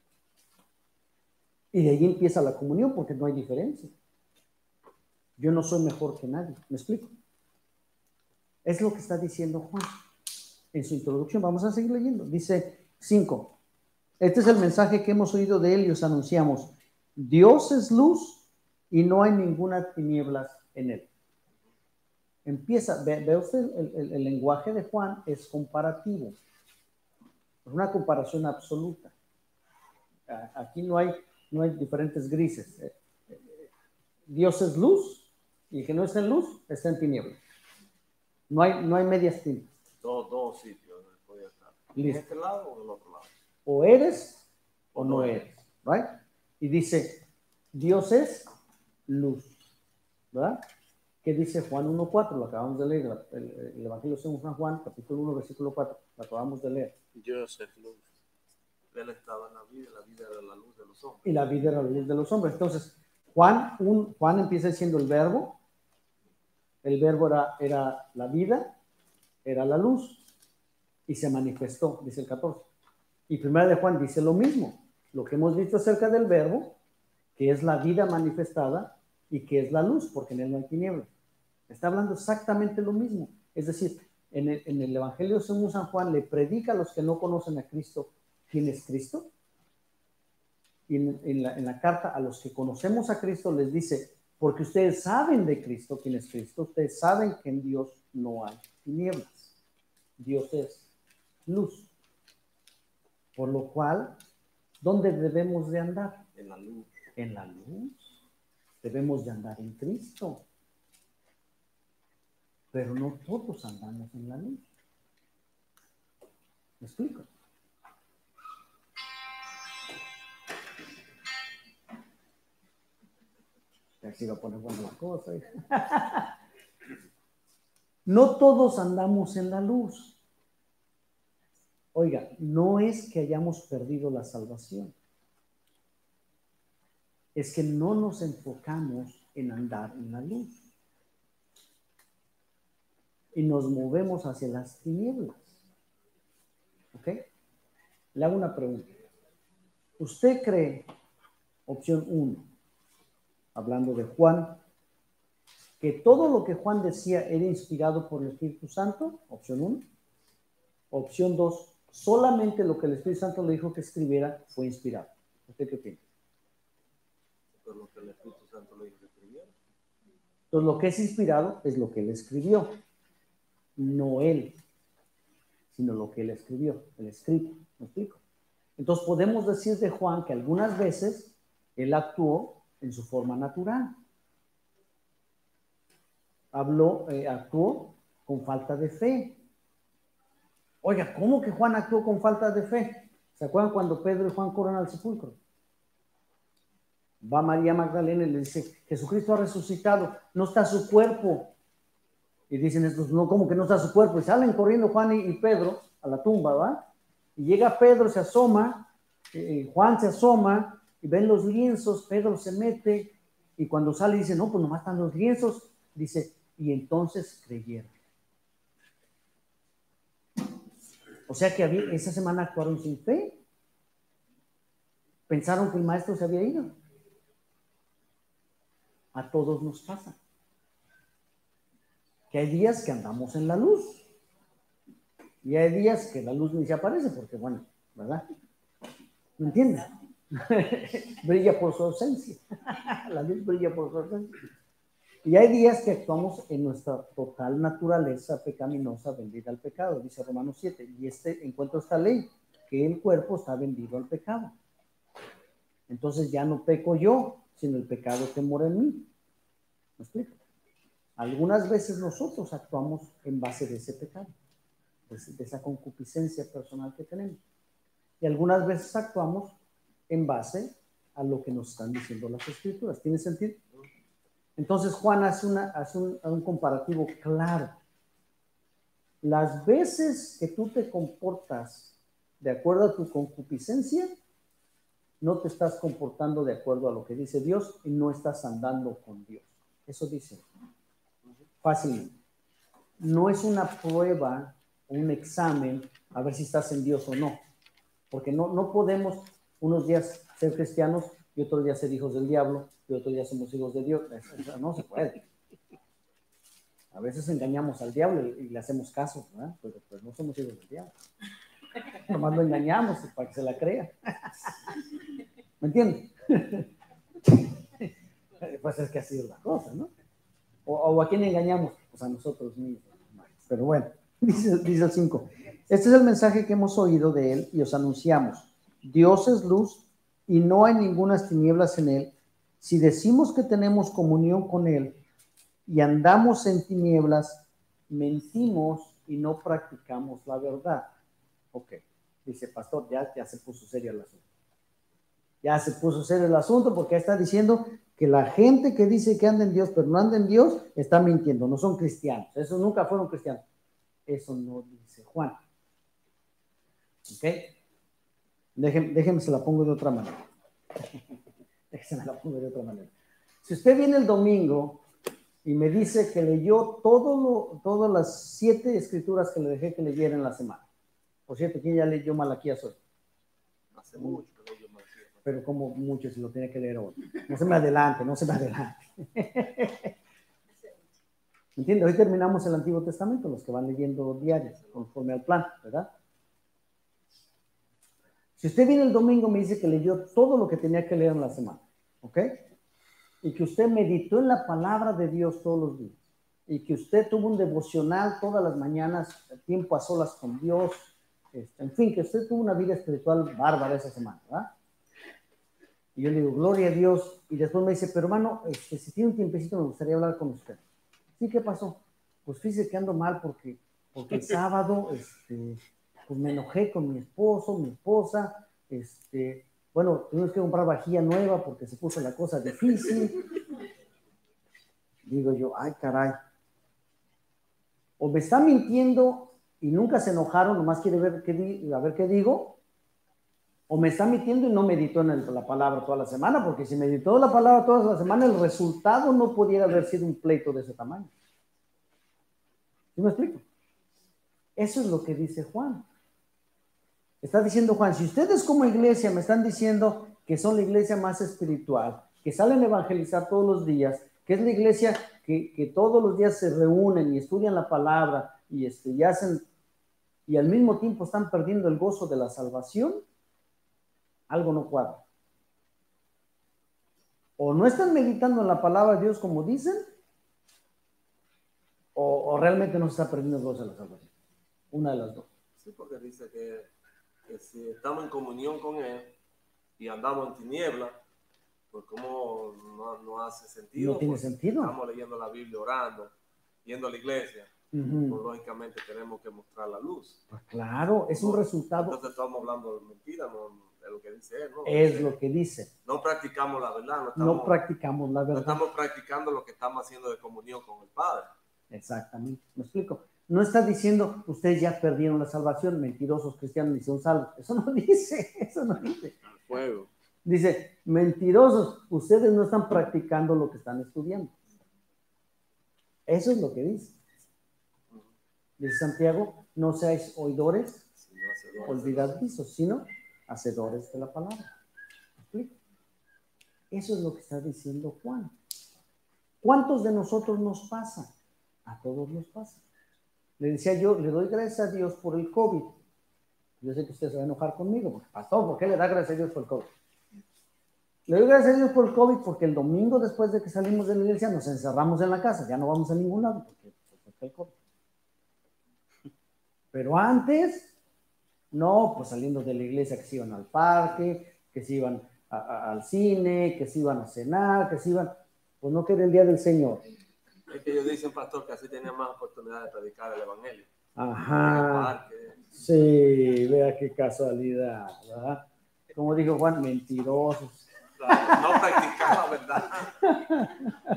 Y de ahí empieza la comunión, porque no hay diferencia. Yo no soy mejor que nadie. ¿Me explico? Es lo que está diciendo Juan. En su introducción, vamos a seguir leyendo. Dice cinco. Este es el mensaje que hemos oído de él y os anunciamos. Dios es luz y no hay ninguna tinieblas en él. Empieza, ve, ve usted, el, el, el lenguaje de Juan es comparativo. Es una comparación absoluta. Aquí no hay, no hay diferentes grises. Dios es luz y el que no está en luz está en tinieblas. No hay, no hay medias tintas. Dos, dos sitios podía estar. Listo. ¿En este lado o del otro lado? O eres o no eres. ¿Right? Y dice, Dios es luz. ¿Verdad? ¿Qué dice Juan uno cuatro? Lo acabamos de leer. El, el Evangelio según San Juan, capítulo uno, versículo cuatro. Lo acabamos de leer. Dios es luz. Él estaba en la vida, la vida era la luz de los hombres. Y la vida era la luz de los hombres. Entonces, Juan, un, Juan empieza diciendo el verbo. El verbo era, era la vida, era la luz. Y se manifestó, dice el catorce. Y primera de Juan dice lo mismo. Lo que hemos visto acerca del verbo, que es la vida manifestada y que es la luz, porque en él no hay tinieblas. Está hablando exactamente lo mismo. Es decir, en el, en el Evangelio según San Juan le predica a los que no conocen a Cristo quién es Cristo. Y en, en, la, en la carta a los que conocemos a Cristo les dice, porque ustedes saben de Cristo quién es Cristo, ustedes saben que en Dios no hay tinieblas. Dios es luz. Por lo cual, ¿dónde debemos de andar? En la luz. En la luz. Debemos de andar en Cristo. Pero no todos andamos en la luz. ¿Me explico? Así va a poner buena la cosa. No todos andamos en la luz. Oiga, no es que hayamos perdido la salvación. Es que no nos enfocamos en andar en la luz. Y nos movemos hacia las tinieblas. ¿Ok? Le hago una pregunta. ¿Usted cree, opción uno, hablando de Juan, que todo lo que Juan decía era inspirado por el Espíritu Santo? Opción uno. Opción dos, solamente lo que el Espíritu Santo le dijo que escribiera fue inspirado. ¿Usted qué opina? Por lo que el Espíritu Santo le dijo que escribiera. Entonces, lo que es inspirado es lo que él escribió. No él, sino lo que él escribió, el escrito. ¿Me explico? Entonces, podemos decir de Juan que algunas veces él actuó en su forma natural. Habló, eh, actuó con falta de fe. Oiga, ¿cómo que Juan actuó con falta de fe? ¿Se acuerdan cuando Pedro y Juan corren al sepulcro? Va María Magdalena y le dice, Jesucristo ha resucitado, no está su cuerpo. Y dicen estos, no, ¿cómo que no está su cuerpo? Y salen corriendo Juan y, y Pedro a la tumba, ¿va? Y llega Pedro, se asoma, eh, Juan se asoma, y ven los lienzos, Pedro se mete, y cuando sale dice, no, pues nomás están los lienzos, dice, y entonces creyeron. O sea que había, esa semana actuaron sin fe. Pensaron que el maestro se había ido. A todos nos pasa. Que hay días que andamos en la luz. Y hay días que la luz ni se aparece porque, bueno, ¿verdad? ¿Me entiendes? Brilla por su ausencia. La luz brilla por su ausencia. Y hay días que actuamos en nuestra total naturaleza pecaminosa, vendida al pecado, dice Romanos siete. Y este encuentro esta ley, que el cuerpo está vendido al pecado. Entonces ya no peco yo, sino el pecado que mora en mí. ¿Me explico? Algunas veces nosotros actuamos en base de ese pecado, de esa concupiscencia personal que tenemos. Y algunas veces actuamos en base a lo que nos están diciendo las Escrituras. ¿Tiene sentido? Entonces Juan hace, una, hace un, un comparativo claro. Las veces que tú te comportas de acuerdo a tu concupiscencia, no te estás comportando de acuerdo a lo que dice Dios y no estás andando con Dios. Eso dice. Fácilmente. No es una prueba, un examen, a ver si estás en Dios o no. Porque no, no podemos unos días ser cristianos y otros días ser hijos del diablo y otros días somos hijos de Dios. Eso no se puede. A veces engañamos al diablo y, y le hacemos caso, ¿verdad? Pero pues no somos hijos del diablo. Nomás lo engañamos para que se la crea. ¿Me entiendes? Pues es que así es la cosa, ¿no? O, o a quién engañamos, pues a nosotros mismos. Pero bueno, dice, dice el cinco. Este es el mensaje que hemos oído de él y os anunciamos. Dios es luz y no hay ninguna tinieblas en él. Si decimos que tenemos comunión con él y andamos en tinieblas, mentimos y no practicamos la verdad. Ok, dice pastor, ya, ya se puso serio el asunto. Ya se puso serio el asunto porque está diciendo que la gente que dice que anda en Dios pero no anda en Dios está mintiendo, no son cristianos. Esos nunca fueron cristianos. Eso no dice Juan. Ok, déjenme, déjenme se la pongo de otra manera. Déjenme la pongo de otra manera. Si usted viene el domingo y me dice que leyó todo lo, todas las siete escrituras que le dejé que leyera en la semana. Por cierto, ¿quién ya leyó Malaquías hoy? Hace mucho que leyó Malaquías. Pero como mucho, si lo tiene que leer hoy. No se me adelante, no se me adelante. ¿Entiende? Hoy terminamos el Antiguo Testamento, los que van leyendo diarios, conforme al plan, ¿verdad? Si usted viene el domingo me dice que leyó todo lo que tenía que leer en la semana, ¿ok? Y que usted meditó en la palabra de Dios todos los días, y que usted tuvo un devocional todas las mañanas, tiempo a solas con Dios, este, en fin, que usted tuvo una vida espiritual bárbara esa semana, ¿verdad? Y yo le digo, gloria a Dios, y después me dice, pero hermano, este, si tiene un tiempecito me gustaría hablar con usted. Sí, ¿qué pasó? Pues fíjese que ando mal porque, porque el sábado, este, pues me enojé con mi esposo, mi esposa, este, bueno, tuvimos que comprar vajilla nueva porque se puso la cosa difícil. Digo yo, ay caray. O me está mintiendo y nunca se enojaron, nomás quiere ver qué di, a ver qué digo, o me está mintiendo y no meditó en el, la palabra toda la semana, porque si meditó la palabra toda la semana, el resultado no pudiera haber sido un pleito de ese tamaño. ¿Sí me explico? Eso es lo que dice Juan. Está diciendo Juan, si ustedes como iglesia me están diciendo que son la iglesia más espiritual, que salen a evangelizar todos los días, que es la iglesia que, que todos los días se reúnen y estudian la palabra y, este, y hacen, y al mismo tiempo están perdiendo el gozo de la salvación, algo no cuadra. O no están meditando en la palabra de Dios como dicen, o, o realmente no se está perdiendo el gozo de la salvación. Una de las dos. Sí, porque dice que, que si estamos en comunión con Él y andamos en tinieblas, pues como no, no hace sentido. No tiene pues, sentido. Estamos leyendo la Biblia, orando, yendo a la iglesia. Uh-huh. Pues lógicamente tenemos que mostrar la luz. Pues claro, es un No, resultado. Entonces estamos hablando de mentira, no de lo que dice Él, ¿no? Es Dice, lo que dice. No practicamos la verdad. No, estamos, No practicamos la no verdad. estamos practicando lo que estamos haciendo de comunión con el Padre. Exactamente, me explico. No está diciendo, ustedes ya perdieron la salvación, mentirosos cristianos ni son salvos. Eso no dice, eso no dice. Fuego. Dice, mentirosos, ustedes no están practicando lo que están estudiando. Eso es lo que dice. Dice Santiago, no seáis oidores, olvidadizos, sino hacedores de la palabra. ¿Me explico? Eso es lo que está diciendo Juan. ¿Cuántos de nosotros nos pasa? A todos nos pasa. Le decía yo, le doy gracias a Dios por el COVID. Yo sé que usted se va a enojar conmigo, porque pastor, ¿por qué le da gracias a Dios por el COVID? Le doy gracias a Dios por el COVID porque el domingo después de que salimos de la iglesia nos encerramos en la casa, ya no vamos a ningún lado porque fue el COVID. Pero antes, no, pues saliendo de la iglesia que se iban al parque, que se iban a, a, al cine, que se iban a cenar, que se iban, pues no, que era el día del Señor. Es que ellos dicen, pastor, que así tenía más oportunidad de predicar el evangelio. Ajá. Sí, vea qué casualidad, ¿verdad? Como dijo Juan, mentirosos. No practicar la verdad.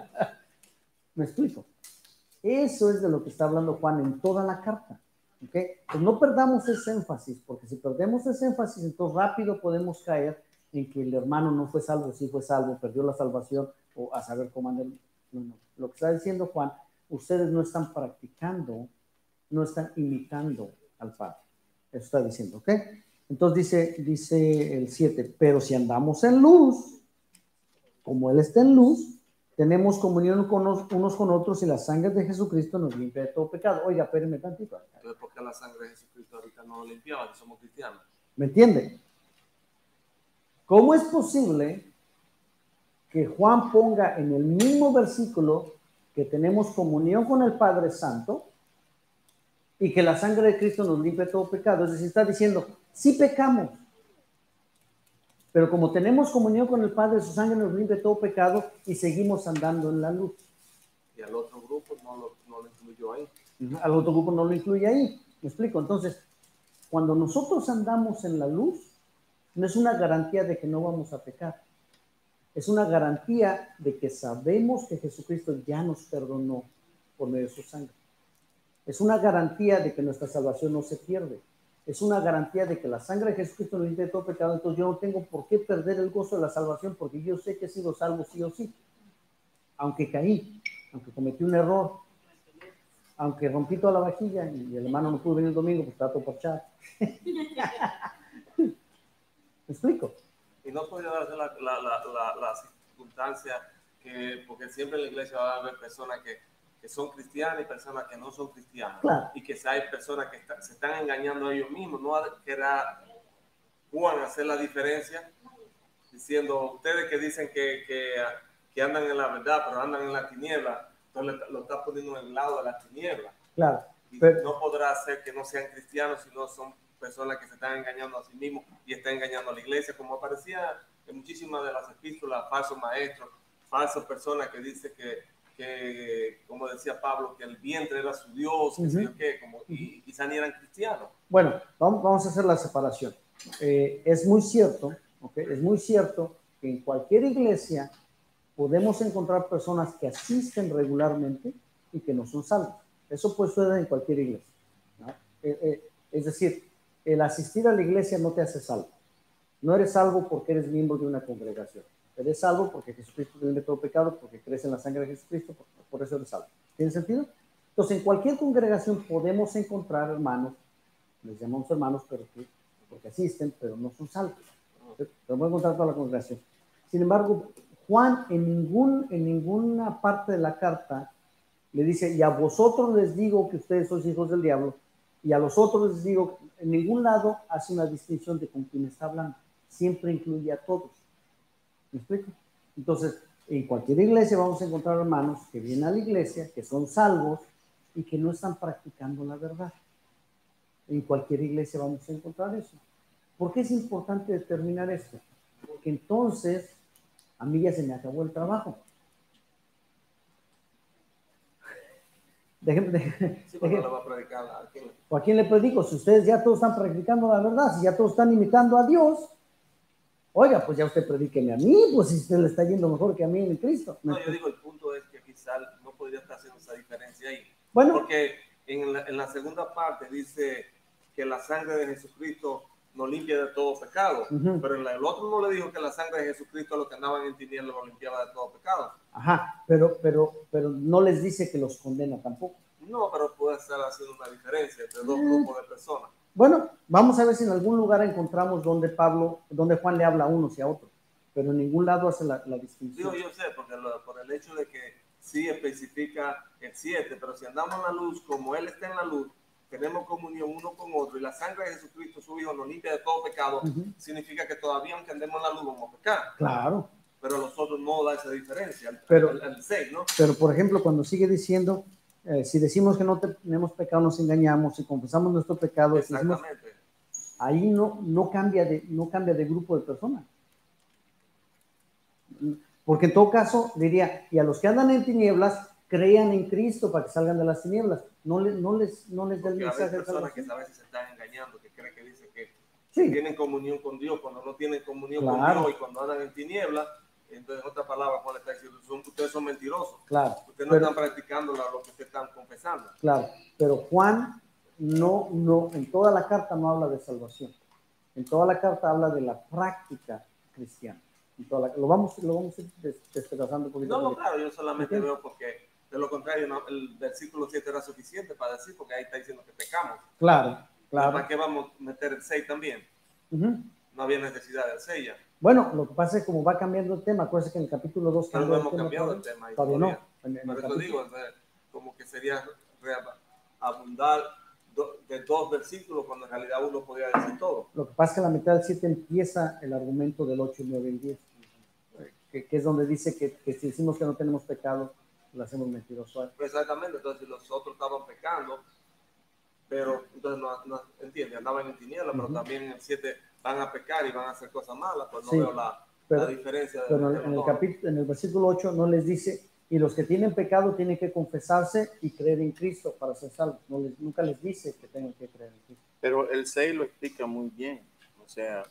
¿Me explico? Eso es de lo que está hablando Juan en toda la carta. ¿Okay? Pues no perdamos ese énfasis, porque si perdemos ese énfasis, entonces rápido podemos caer en que el hermano no fue salvo, sí fue salvo, perdió la salvación, o a saber cómo anda. No, no. Lo que está diciendo Juan, ustedes no están practicando, no están imitando al Padre. Eso está diciendo, ¿ok? Entonces dice, dice el siete, pero si andamos en luz, como Él está en luz, tenemos comunión con unos, unos con otros y la sangre de Jesucristo nos limpia de todo pecado. Oiga, espérenme tantito. Entonces, ¿por qué la sangre de Jesucristo ahorita no nos limpiaba si somos cristianos? ¿Me entiende? ¿Cómo es posible que Juan ponga en el mismo versículo que tenemos comunión con el Padre Santo y que la sangre de Cristo nos limpia de todo pecado? Es decir, está diciendo, sí pecamos, pero como tenemos comunión con el Padre, su sangre nos limpia de todo pecado y seguimos andando en la luz. Y al otro grupo no lo, no lo incluyó ahí. Uh-huh. Al otro grupo no lo incluye ahí. ¿Me explico? Entonces, cuando nosotros andamos en la luz, no es una garantía de que no vamos a pecar. Es una garantía de que sabemos que Jesucristo ya nos perdonó por medio de su sangre. Es una garantía de que nuestra salvación no se pierde. Es una garantía de que la sangre de Jesucristo nos limpia de todo pecado. Entonces yo no tengo por qué perder el gozo de la salvación porque yo sé que he sido salvo sí o sí. Aunque caí, aunque cometí un error, aunque rompí toda la vajilla y el hermano no pudo venir el domingo, pues trato por chat. ¿Me explico? Y no podría darse la, la, la, la, la circunstancia que, porque siempre en la iglesia va a haber personas que, que son cristianas y personas que no son cristianas. Claro. Y que hay personas que está, se están engañando a ellos mismos. No querrá Juan hacer la diferencia diciendo, ustedes que dicen que, que, que andan en la verdad, pero andan en la tiniebla, entonces lo está poniendo en el lado de la tiniebla. Claro. Y Pero no podrá ser que no sean cristianos, sino son personas que se están engañando a sí mismos y están engañando a la iglesia, como aparecía en muchísimas de las epístolas, falsos maestros, falsas personas que dicen que, que, como decía Pablo, que el vientre era su Dios, que uh-huh. sé yo qué, como, y quizá ni eran cristianos. Bueno, vamos, vamos a hacer la separación. Eh, es muy cierto, ¿okay? Es muy cierto que en cualquier iglesia podemos encontrar personas que asisten regularmente y que no son salvos. Eso puede suceder en cualquier iglesia, ¿no? Eh, eh, es decir, el asistir a la iglesia no te hace salvo. No eres salvo porque eres miembro de una congregación. Eres salvo porque Jesucristo te limpia todo pecado, porque crees en la sangre de Jesucristo, por, por eso eres salvo. ¿Tiene sentido? Entonces, en cualquier congregación podemos encontrar hermanos, les llamamos hermanos, pero que, porque asisten, pero no son salvos. Podemos encontrar toda la congregación. Sin embargo, Juan en, ningún, en ninguna parte de la carta le dice, y a vosotros les digo que ustedes sois hijos del diablo, y a los otros les digo, en ningún lado hace una distinción de con quién está hablando. Siempre incluye a todos. ¿Me explico? Entonces, en cualquier iglesia vamos a encontrar hermanos que vienen a la iglesia, que son salvos y que no están practicando la verdad. En cualquier iglesia vamos a encontrar eso. ¿Por qué es importante determinar esto? Porque entonces a mí ya se me acabó el trabajo. Déjenme, déjenme, Sí, pero no le va a predicar a quién. ¿O a quién le predico? Si ustedes ya todos están practicando la verdad, si ya todos están imitando a Dios, oiga, pues ya usted predíqueme a mí, pues si usted le está yendo mejor que a mí en Cristo. No, yo digo, el punto es que quizás no podría estar haciendo esa diferencia ahí. Bueno. Porque en la, en la segunda parte dice que la sangre de Jesucristo nos limpia de todo pecado. Uh-huh. Pero en la, el otro no le dijo que la sangre de Jesucristo a los que andaban en tinieblas los limpiaba de todo pecado. Ajá, pero, pero, pero no les dice que los condena tampoco. No, pero puede estar haciendo una diferencia entre dos uh-huh. grupos de personas. Bueno, vamos a ver si en algún lugar encontramos donde Pablo, donde Juan le habla a unos y a otros, pero en ningún lado hace la, la distinción. Digo, yo sé, porque lo, por el hecho de que sí especifica el siete, pero si andamos en la luz, como Él está en la luz, tenemos comunión uno con otro, y la sangre de Jesucristo, su Hijo, nos limpia de todo pecado, uh-huh. Significa que todavía, aunque andemos en la luz, vamos a pecar. Claro. Pero nosotros no da esa diferencia, el, pero, el, el seis, ¿no? Pero, por ejemplo, cuando sigue diciendo, eh, si decimos que no tenemos pecado, nos engañamos, si confesamos nuestro pecado, exactamente. Decimos, ahí no, no, cambia de, no cambia de grupo de personas. Porque en todo caso, diría, y a los que andan en tinieblas, crean en Cristo para que salgan de las tinieblas. No, le, no les, no les da el mensaje. Hay personas que a veces se están engañando, que creen que dicen que sí. tienen comunión con Dios, cuando no tienen comunión claro. con Dios, y cuando andan en tinieblas, entonces, en otras palabras, Juan le está diciendo, son, ustedes son mentirosos. Claro. Ustedes no pero, están practicando lo que ustedes están confesando. Claro, pero Juan no, no, en toda la carta no habla de salvación. En toda la carta habla de la práctica cristiana. En toda la, lo, vamos, lo vamos a ir despedazando un poquito. No, no, claro, yo solamente ¿entiendes? Veo porque, de lo contrario, no, el versículo siete era suficiente para decir, porque ahí está diciendo que pecamos. Claro, claro. ¿Para qué vamos a meter el seis también? Uh-huh. No había necesidad del seis ya. Bueno, lo que pasa es que como va cambiando el tema, acuérdense que en el capítulo dos pero no hemos cambiado el tema. Todavía no. En, en Por eso capítulo... digo, como que sería abundar de dos versículos cuando en realidad uno podría decir todo. Lo que pasa es que la mitad del siete empieza el argumento del ocho, nueve y diez, que, que es donde dice que, que si decimos que no tenemos pecado, lo hacemos mentiroso. Exactamente, entonces si los otros estaban pecando, pero entonces no, no entiende, andaban en tinieblas, uh-huh. Pero también en el siete van a pecar y van a hacer cosas malas, pues no sí, veo la, pero, la diferencia. De pero en, el capítulo, en el versículo ocho no les dice, y los que tienen pecado tienen que confesarse y creer en Cristo para ser salvos. No les, nunca les dice que tengan que creer en Cristo. Pero el seis lo explica muy bien. O sea,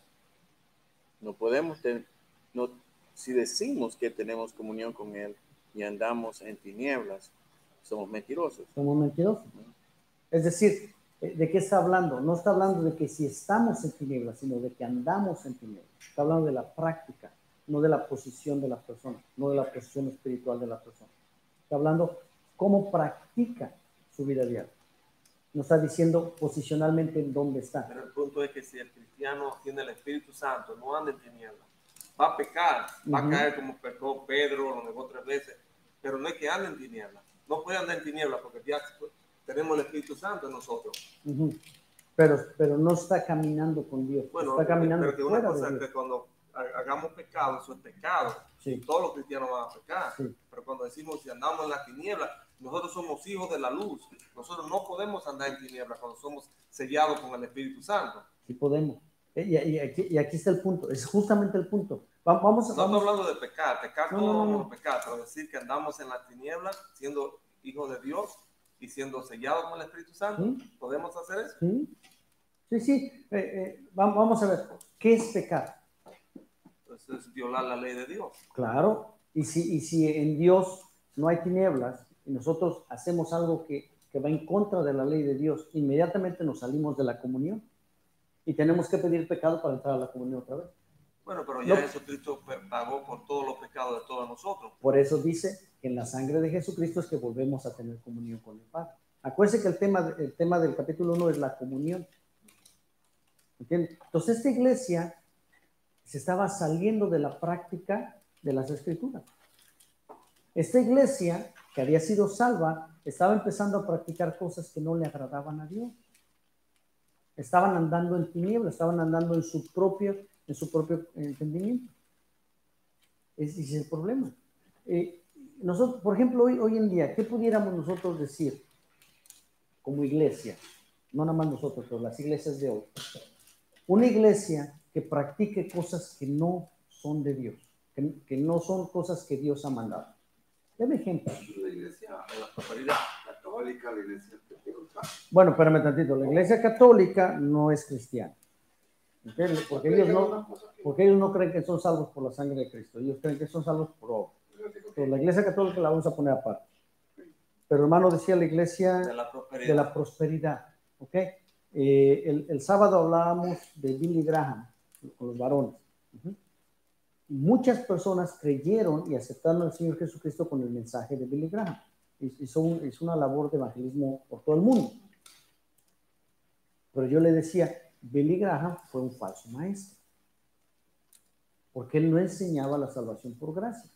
no podemos, ten, no, si decimos que tenemos comunión con Él y andamos en tinieblas, somos mentirosos. Somos mentirosos. Es decir, ¿de qué está hablando? No está hablando de que si estamos en tinieblas, sino de que andamos en tinieblas. Está hablando de la práctica, no de la posición de la persona, no de la posición espiritual de la persona. Está hablando cómo practica su vida diaria. No está diciendo posicionalmente en dónde está. Pero el punto es que si el cristiano tiene el Espíritu Santo, no anda en tinieblas, va a pecar, va uh-huh. a caer como pecó Pedro, lo negó tres veces, pero no es que ande en tinieblas. No puede andar en tinieblas porque ya tenemos el Espíritu Santo en nosotros. Uh-huh. Pero, pero no está caminando con Dios. Bueno, está caminando pero que una fuera cosa de es Dios. que cuando hagamos pecado, eso es pecado. Sí. Todos los cristianos van a pecar. Sí. Pero cuando decimos si andamos en la tiniebla, nosotros somos hijos de la luz. Nosotros no podemos andar en tinieblas cuando somos sellados con el Espíritu Santo. Sí podemos. Y, y, aquí, y aquí está el punto. Es justamente el punto. Vamos, no vamos. estoy hablando de pecar. Pecar no, todos no, no, vamos no. a pecar. Pero decir que andamos en la tiniebla siendo hijos de Dios y siendo sellados con el Espíritu Santo, ¿sí? ¿Podemos hacer eso? Sí, sí. sí. Eh, eh, vamos a ver. ¿Qué es pecar? Eso es violar la ley de Dios. Claro. Y si, y si en Dios no hay tinieblas y nosotros hacemos algo que, que va en contra de la ley de Dios, inmediatamente nos salimos de la comunión y tenemos que pedir pecado para entrar a la comunión otra vez. Bueno, pero ya no. Jesucristo pagó por todos los pecados de todos nosotros. Por eso dice que en la sangre de Jesucristo es que volvemos a tener comunión con el Padre. Acuérdense que el tema, el tema del capítulo uno es la comunión. ¿Entienden? Entonces esta iglesia se estaba saliendo de la práctica de las Escrituras. Esta iglesia, que había sido salva, estaba empezando a practicar cosas que no le agradaban a Dios. Estaban andando en tinieblas, estaban andando en su propio, en su propio entendimiento. Ese es el problema. Eh, nosotros, por ejemplo, hoy, hoy en día, ¿qué pudiéramos nosotros decir como iglesia? No nada más nosotros, pero las iglesias de hoy. Una iglesia que practique cosas que no son de Dios, que, que no son cosas que Dios ha mandado. Deme ejemplo. La iglesia de la prosperidad católica, la iglesia católica. Bueno, espérame tantito. La iglesia católica no es cristiana. ¿Entiendes? Porque ellos no, porque ellos no creen que son salvos por la sangre de Cristo. Ellos creen que son salvos por obra. Entonces, la iglesia católica la vamos a poner aparte. Pero hermano decía la iglesia de la prosperidad. De la prosperidad. ¿Ok? Eh, el, el sábado hablábamos de Billy Graham con los varones. Uh-huh. Muchas personas creyeron y aceptaron al Señor Jesucristo con el mensaje de Billy Graham. Hizo, un, hizo una labor de evangelismo por todo el mundo. Pero yo le decía, Billy Graham fue un falso maestro, porque él no enseñaba la salvación por gracia.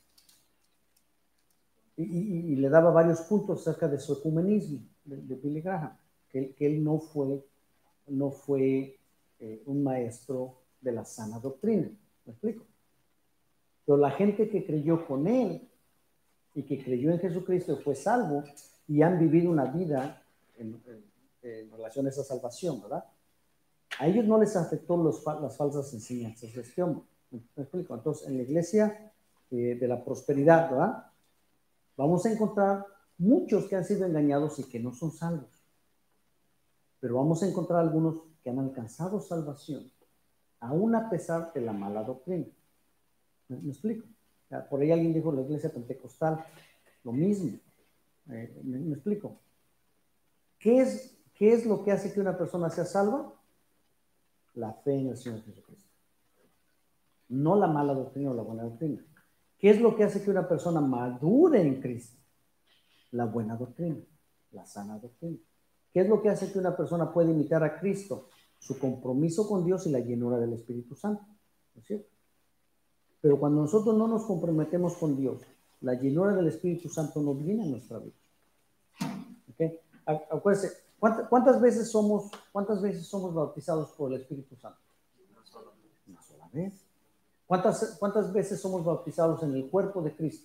Y, y, y le daba varios puntos acerca de su ecumenismo, de, de Billy Graham, que, que él no fue, no fue eh, un maestro de la sana doctrina. ¿Me explico? Pero la gente que creyó con él y que creyó en Jesucristo fue salvo y han vivido una vida en, en, en relación a esa salvación, ¿verdad? A ellos no les afectó los, las falsas enseñanzas de este hombre. ¿Me explico? Entonces, en la iglesia eh, de la prosperidad, ¿verdad? Vamos a encontrar muchos que han sido engañados y que no son salvos. Pero vamos a encontrar algunos que han alcanzado salvación, aún a pesar de la mala doctrina. ¿Me, me explico? Por ahí alguien dijo la iglesia pentecostal, lo mismo. Eh, me, me explico. ¿Qué es, ¿Qué es lo que hace que una persona sea salva? La fe en el Señor Jesucristo. No la mala doctrina o la buena doctrina. ¿Qué es lo que hace que una persona madure en Cristo? La buena doctrina, la sana doctrina. ¿Qué es lo que hace que una persona pueda imitar a Cristo? Su compromiso con Dios y la llenura del Espíritu Santo. ¿No es cierto? Pero cuando nosotros no nos comprometemos con Dios, la llenura del Espíritu Santo no viene a nuestra vida. ¿Okay? Acuérdense, ¿cuántas, cuántas veces somos, cuántas veces somos bautizados por el Espíritu Santo? Una sola, Una sola vez. ¿Cuántas, ¿Cuántas veces somos bautizados en el cuerpo de Cristo?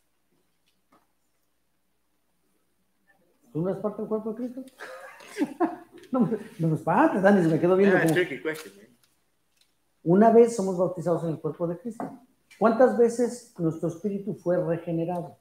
¿Tú no eres parte del cuerpo de Cristo? no, no me espantes, Dani, se me quedó viendo como... Una vez somos bautizados en el cuerpo de Cristo. ¿Cuántas veces nuestro espíritu fue regenerado?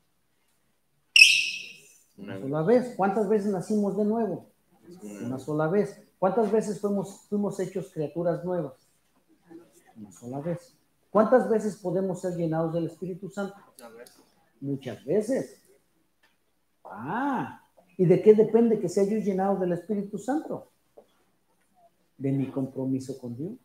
Una sola vez. ¿Cuántas veces nacimos de nuevo? Una sola vez. ¿Cuántas veces fuimos, fuimos hechos criaturas nuevas? Una sola vez. ¿Cuántas veces podemos ser llenados del Espíritu Santo? Muchas veces. Ah, ¿y de qué depende que sea yo llenado del Espíritu Santo? De mi compromiso con Dios.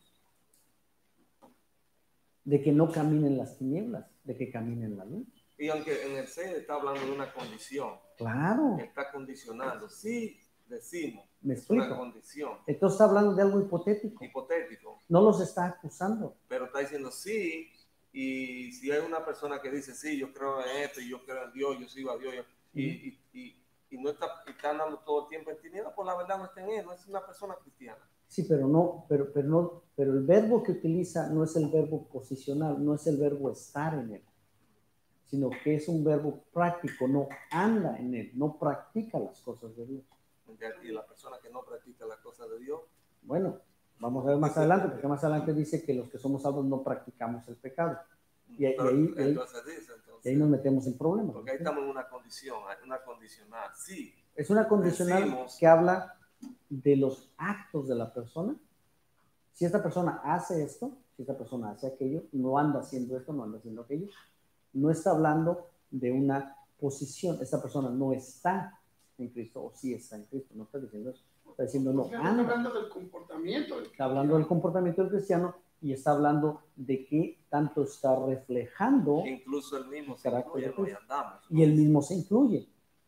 De que no camine en las tinieblas, de que camine en la luz. Y aunque en el seis está hablando de una condición. Claro. Está condicionando. Sí, decimos. Me explico. Una condición. Entonces está hablando de algo hipotético. Hipotético. No los está acusando. Pero está diciendo sí. Y si hay una persona que dice sí, yo creo en esto, y yo creo en Dios, yo sigo a Dios, yo, y, y, y, y no está, y está andando todo el tiempo en tinieblas, pues la verdad no está en él, no es una persona cristiana. Sí, pero no, pero, pero no, pero el verbo que utiliza no es el verbo posicional, no es el verbo estar en él, sino que es un verbo práctico, no anda en él, no practica las cosas de Dios. Y la persona que no practica las cosas de Dios. Bueno, vamos a ver más adelante, porque más adelante dice que los que somos salvos no practicamos el pecado. Y, y, ahí, y, ahí, entonces dice, entonces, y ahí nos metemos en problemas. Porque ahí estamos en una condición, una condicional, sí. Es una condicional decimos, que habla de los actos de la persona. Si esta persona hace esto, si esta persona hace aquello, no anda haciendo esto, no anda haciendo aquello, no está hablando de una posición. Esta persona no está en Cristo, o sí está en Cristo, no está diciendo eso. Está diciendo no, está anda. hablando del comportamiento. Del está hablando del comportamiento del cristiano y está hablando de qué tanto está reflejando incluso el mismo el carácter de Cristo. Y, andamos, y el mismo se incluye.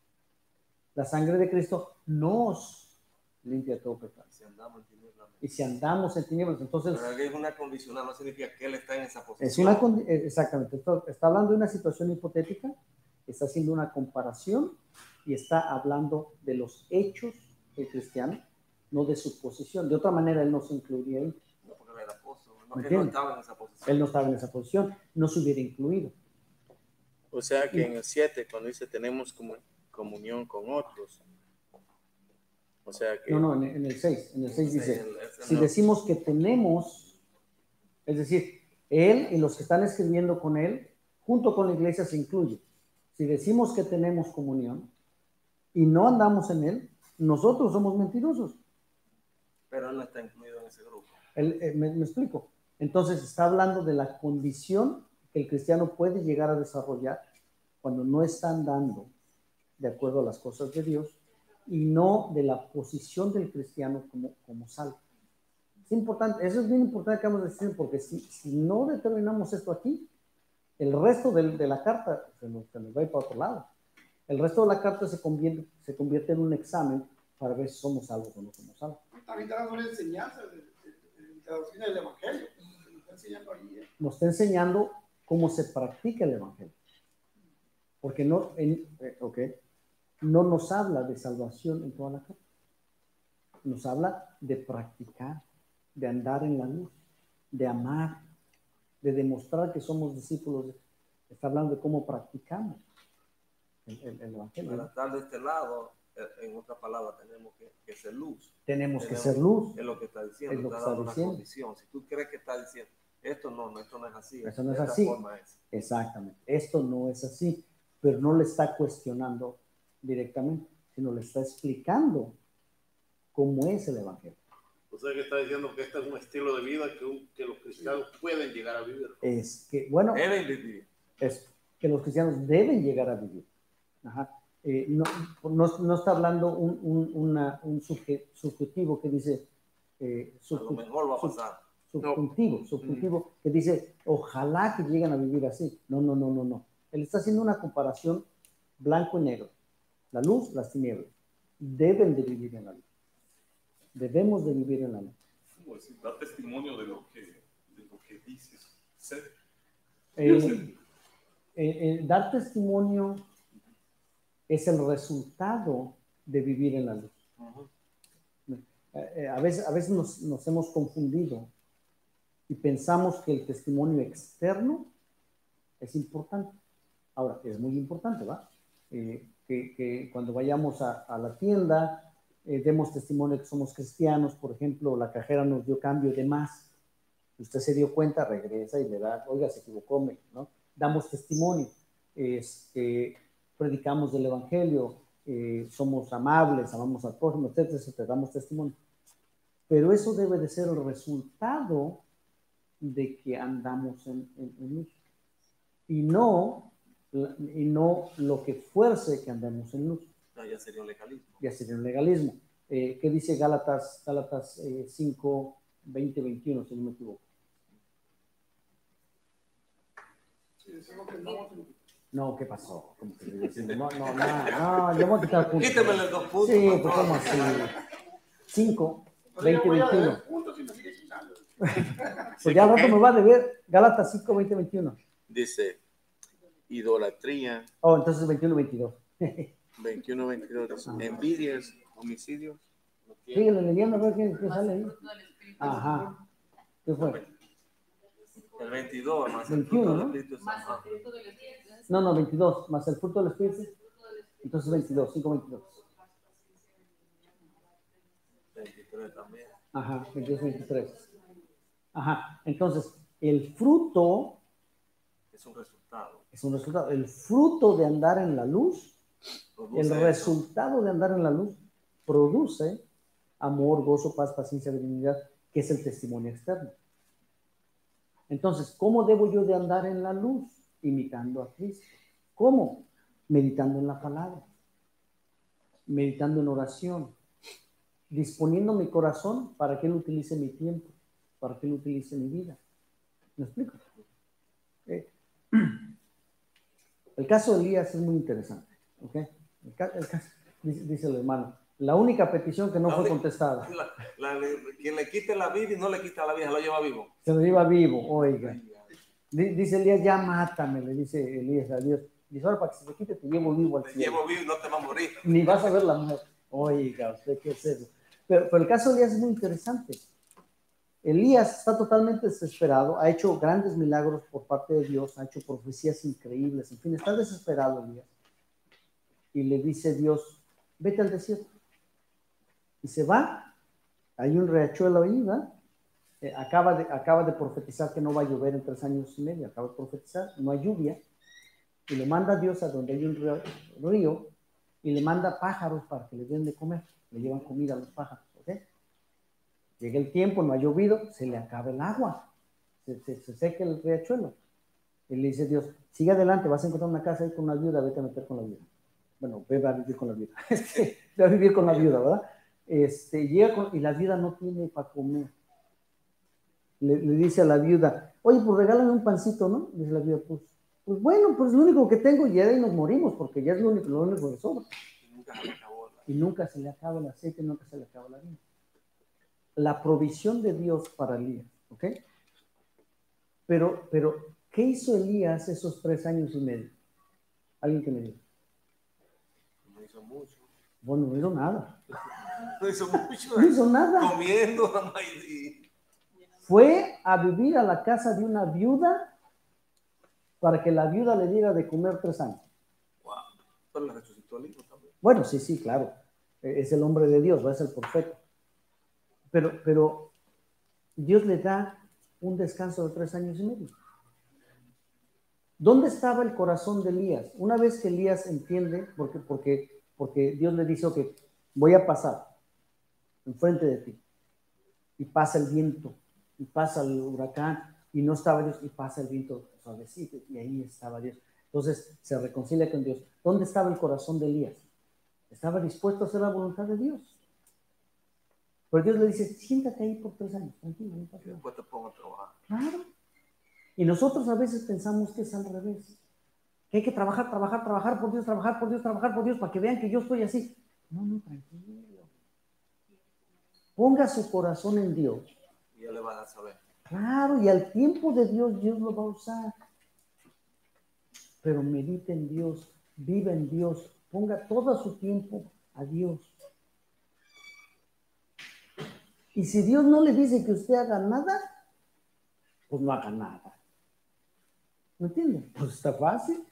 La sangre de Cristo nos limpia todo pecado. Si andamos en tinieblas. Y si andamos en tinieblas, entonces... Pero es una condicional, no significa que él está en esa posición. Es una, exactamente. Está hablando de una situación hipotética, está haciendo una comparación y está hablando de los hechos del cristiano, no de su posición. De otra manera, él no se incluiría ahí. No, porque él era apóstol. No, él no estaba en esa posición. Él no estaba en esa posición, no se hubiera incluido. O sea que en el siete, cuando dice tenemos como comunión con otros, o sea que... No, no, en, en el seis, en el seis dice, el, el, si no. decimos que tenemos, es decir, él y los que están escribiendo con él, junto con la iglesia se incluye. Si decimos que tenemos comunión y no andamos en él, nosotros somos mentirosos. Pero él no está incluido en ese grupo. Él, eh, me, me explico. Entonces está hablando de la condición que el cristiano puede llegar a desarrollar cuando no está andando de acuerdo a las cosas de Dios y no de la posición del cristiano como, como salvo. Es importante, eso es bien importante que vamos a decir, porque si, si no determinamos esto aquí, el resto de, de la carta se nos, se nos va a ir para otro lado. El resto de la carta se convierte, se convierte en un examen para ver si somos salvos o no somos salvos. también está dando una enseñanza de, de, de, de la doctrina del Evangelio. Nos está enseñando ahí. ¿eh? Nos está enseñando cómo se practica el Evangelio. Porque no, en, eh, okay, no nos habla de salvación en toda la carta. Nos habla de practicar, de andar en la luz, de amar, de demostrar que somos discípulos. Está hablando de cómo practicamos el, el, el Evangelio. Para estar de este lado, en otras palabras, tenemos que, que ser luz. Tenemos, tenemos que ser luz. Es lo que está diciendo. Es lo que está está dando diciendo. Una condición. Si tú crees que está diciendo, esto no, no, esto no es así. Eso no es esta así. Forma es. Exactamente. Esto no es así. Pero no le está cuestionando directamente, sino le está explicando cómo es el Evangelio. O sea que está diciendo que este es un estilo de vida que, un, que los cristianos pueden llegar a vivir. Es que, bueno, deben vivir. Es que los cristianos deben llegar a vivir. Ajá. Eh, no, no, no está hablando un, un, una, un subje, subjetivo que dice eh, sub, a lo mejor va a pasar. Subjuntivo, no. subjuntivo que dice ojalá que lleguen a vivir así. No, no, no, no, no. Él está haciendo una comparación blanco y negro. La luz, las tinieblas. Deben de vivir en la luz. Debemos de vivir en la luz. ¿Cómo decir? Da testimonio de lo que, de lo que dices. Ser. Eh, eh, eh, dar testimonio es el resultado de vivir en la luz. Uh-huh. eh, eh, a veces, a veces nos, nos hemos confundido y pensamos que el testimonio externo es importante. Ahora, es muy importante, ¿va? Eh, que, que cuando vayamos a, a la tienda, eh, demos testimonio que somos cristianos. Por ejemplo, la cajera nos dio cambio de más. Usted se dio cuenta, regresa y le da, oiga, se equivocó, ¿no? Damos testimonio, este, predicamos del Evangelio, eh, somos amables, amamos al prójimo, etcétera, etcétera, damos testimonio. Pero eso debe de ser el resultado de que andamos en, en, en luz. Y no, y no lo que fuerce que andemos en luz. No, ya sería un legalismo. Ya sería un legalismo. Eh, ¿Qué dice Gálatas, Gálatas eh, cinco, veinte, veintiuno, si no me equivoco? No, ¿qué pasó? ¿Cómo que no, no, no, no, yo voy a quitar puntos. Quítame los dos puntos. Sí, pues ¿cómo así? cinco, veinte, veintiuno. Pues ya al rato me va a deber Gálatas cinco, veinte, veintiuno. Dice, idolatría. Oh, entonces veintiuno, veintidós. veintiuno, veintidós. Envidias, homicidios. Síguele leyendo a ver qué, qué sale ahí. Ajá. ¿Qué fue? El veintidós, más veintiuno, el ¿no? fruto del Espíritu Santo. No, no, veintidós, más el fruto del Espíritu. Entonces veintidós, cinco, veintidós. veintitrés también. Ajá, veintidós, veintitrés. Ajá, entonces, el fruto es un resultado. Es un resultado. El fruto de andar en la luz, Produce el eso. resultado de andar en la luz, produce amor, gozo, paz, paciencia, benignidad, que es el testimonio externo. Entonces, ¿cómo debo yo de andar en la luz? Imitando a Cristo. ¿Cómo? Meditando en la palabra, meditando en oración, disponiendo mi corazón para que Él utilice mi tiempo, para que Él utilice mi vida. ¿Me explico? Eh, el caso de Elías es muy interesante. ¿Okay? El ca el caso, dice, dice el hermano, la única petición que no la fue única, contestada. La, la, quien le quite la vida y no le quita la vida, lo lleva vivo. Se lo lleva vivo, oiga. Dice Elías, ya mátame, le dice Elías a Dios. Dice, ahora para que se te quite te llevo vivo al cielo. Te llevo vivo y no te va a morir. Ni vas a ver la muerte. Oiga, usted qué es eso. Pero, pero el caso de Elías es muy interesante. Elías está totalmente desesperado, ha hecho grandes milagros por parte de Dios, ha hecho profecías increíbles, en fin, está desesperado Elías. Y le dice Dios, vete al desierto. Y se va, hay un riachuelo ahí, ¿verdad? Eh, acaba, de, acaba de profetizar que no va a llover en tres años y medio, acaba de profetizar, no hay lluvia. Y le manda a Dios a donde hay un río, río y le manda pájaros para que le den de comer, le llevan comida a los pájaros, ¿ok? Llega el tiempo, no ha llovido, se le acaba el agua, se, se, se seca el riachuelo. Y le dice Dios, sigue adelante, vas a encontrar una casa ahí con una viuda, vete a meter con la viuda. Bueno, ve a vivir con la viuda. Este, ve a vivir con la viuda, ¿verdad? Este, llega con, y la viuda no tiene para comer. Le, le dice a la viuda, oye, pues regálame un pancito, ¿no? Dice la viuda, pues, pues bueno, pues lo único que tengo, y ahí nos morimos, porque ya es lo único, lo único que sobra. Y nunca se le acabó la Y nunca se le acaba el aceite, nunca se le acaba la harina. la provisión de Dios para Elías, ¿ok? Pero, pero, ¿qué hizo Elías esos tres años y medio? ¿Alguien que me diga? No hizo mucho. Bueno, no hizo nada. No hizo mucho. No hizo nada. Comiendo, mamá, y... Fue a vivir a la casa de una viuda para que la viuda le diera de comer tres años. Wow. Pero le resucitó al hijo también. Bueno, sí, sí, claro. Es el hombre de Dios, es el profeta. Pero, pero Dios le da un descanso de tres años y medio. ¿Dónde estaba el corazón de Elías? Una vez que Elías entiende, porque, porque, porque Dios le dice, ok, voy a pasar enfrente de ti. Y pasa el viento, y pasa el huracán, y no estaba Dios, y pasa el viento suavecito, y ahí estaba Dios. Entonces se reconcilia con Dios. ¿Dónde estaba el corazón de Elías? Estaba dispuesto a hacer la voluntad de Dios. Pero Dios le dice, siéntate ahí por tres años, tranquilo, no pasa Y nada. después te pongo a trabajar. Claro. Y nosotros a veces pensamos que es al revés. Que hay que trabajar, trabajar, trabajar por Dios, trabajar por Dios, trabajar por Dios, para que vean que yo estoy así. No, no, tranquilo. Ponga su corazón en Dios. Y ya le van a saber. Claro, y al tiempo de Dios, Dios lo va a usar. Pero medite en Dios, viva en Dios, ponga todo su tiempo a Dios. Y si Dios no le dice que usted haga nada, pues no haga nada. ¿Me entiende? Pues está fácil.